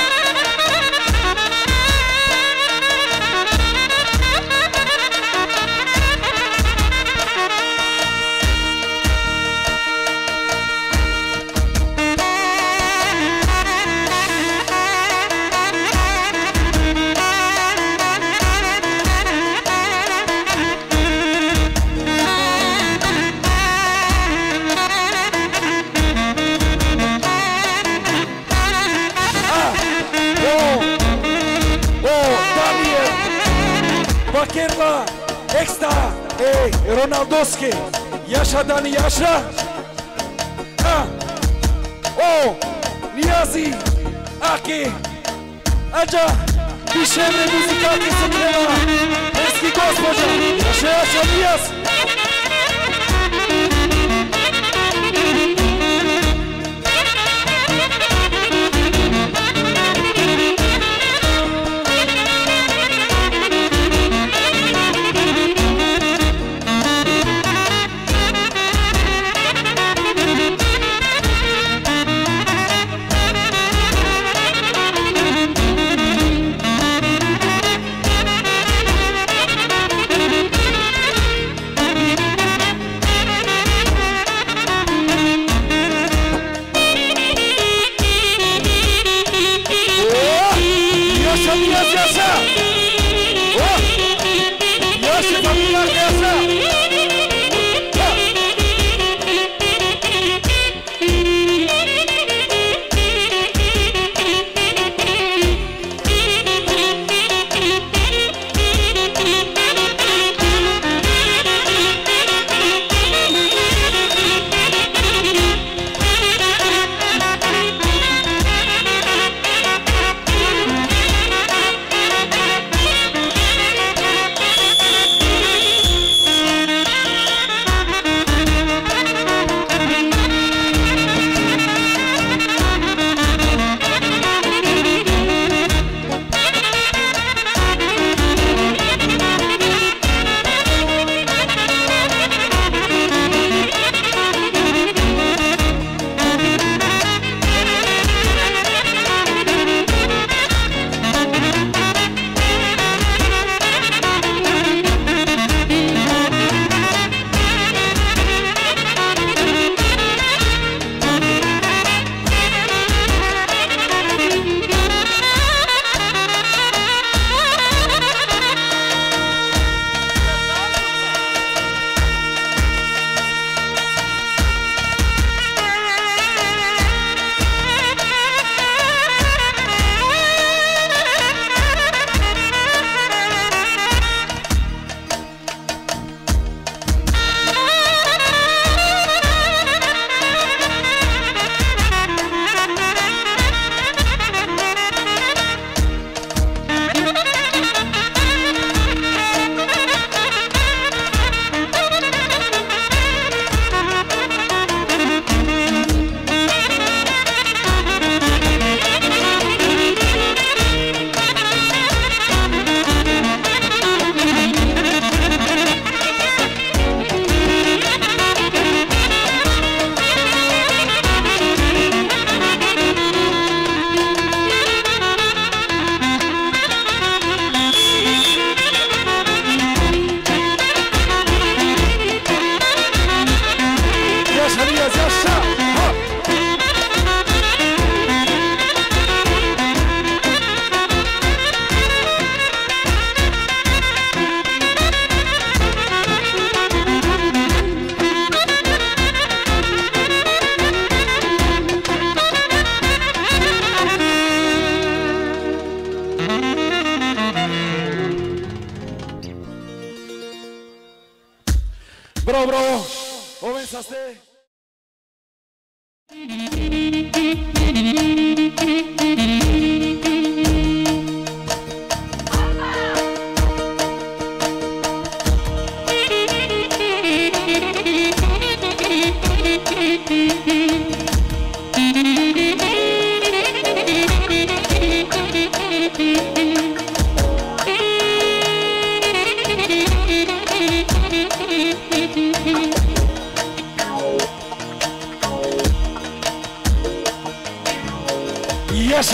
Bakerla, Eksta, Ronaldoski, Jaša Dani Jaša. Nijazi, Aki, Ađa, Viševre muzikante se treba, Eski gospođa, Jaša Nijaz. Bravo, bravo. Oven saste.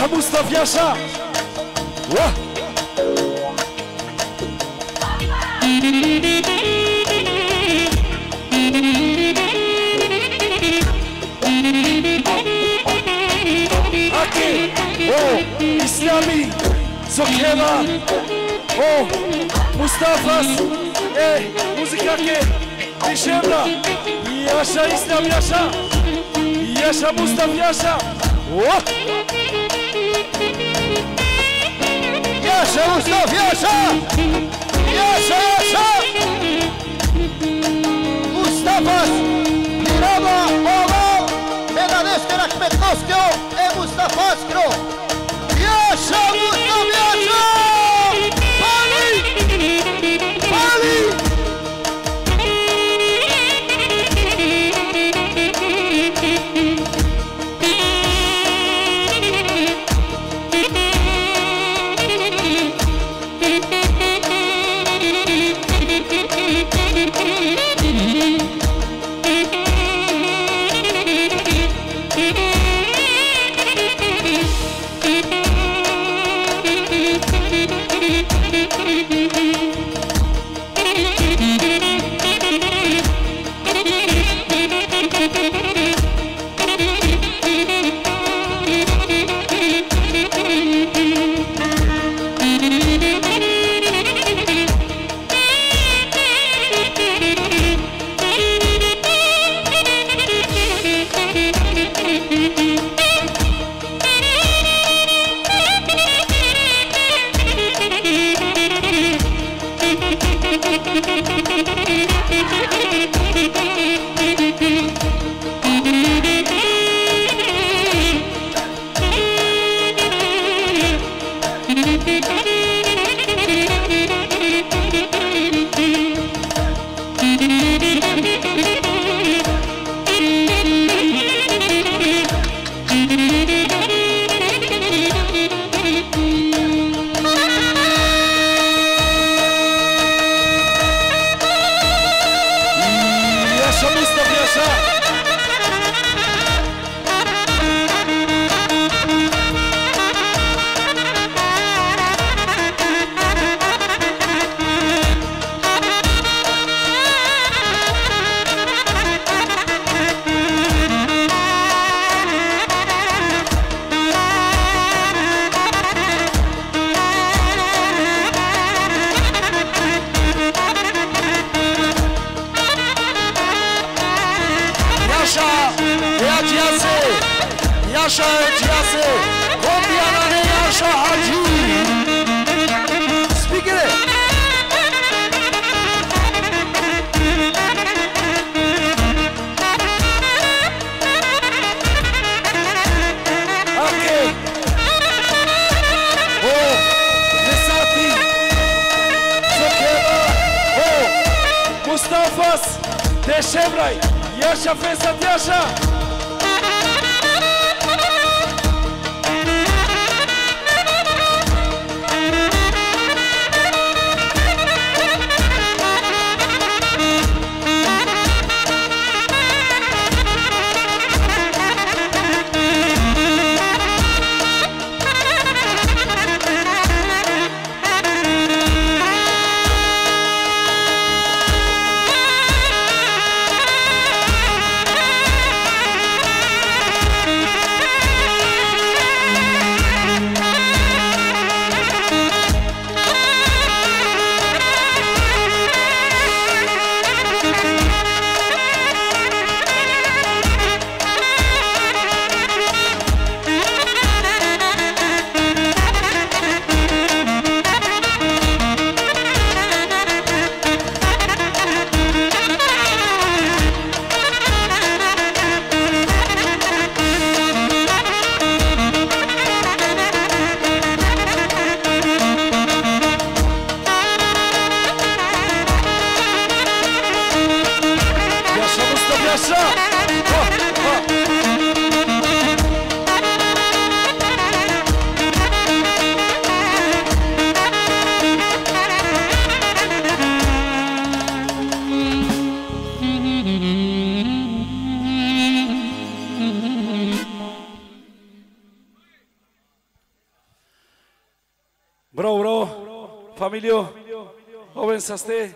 Yaşa Mustafa yaşa. Vah. Aki, o İslami, Sokela, o Mustafa's, muzika ke, Dişemra, yaşa İslam yaşa, yaşa Mustafa yaşa. Oh! Yaşa Mustafa yaşa! Yaşa yaşa! Mustafa's, Mirava, Oval, Benadeske Rakmetnoskio, Mustafa's kro. Yaşa Mustafa yaşa! Pali! Pali! Yaşa Eciyası, Kopyananı yaşa Hacı. Spikeri. Aki, o Nesati, Sokela, o Mustafa's, Deşevray, yaşa Fesat yaşa. Bravo, bravo. Familio, joven saste.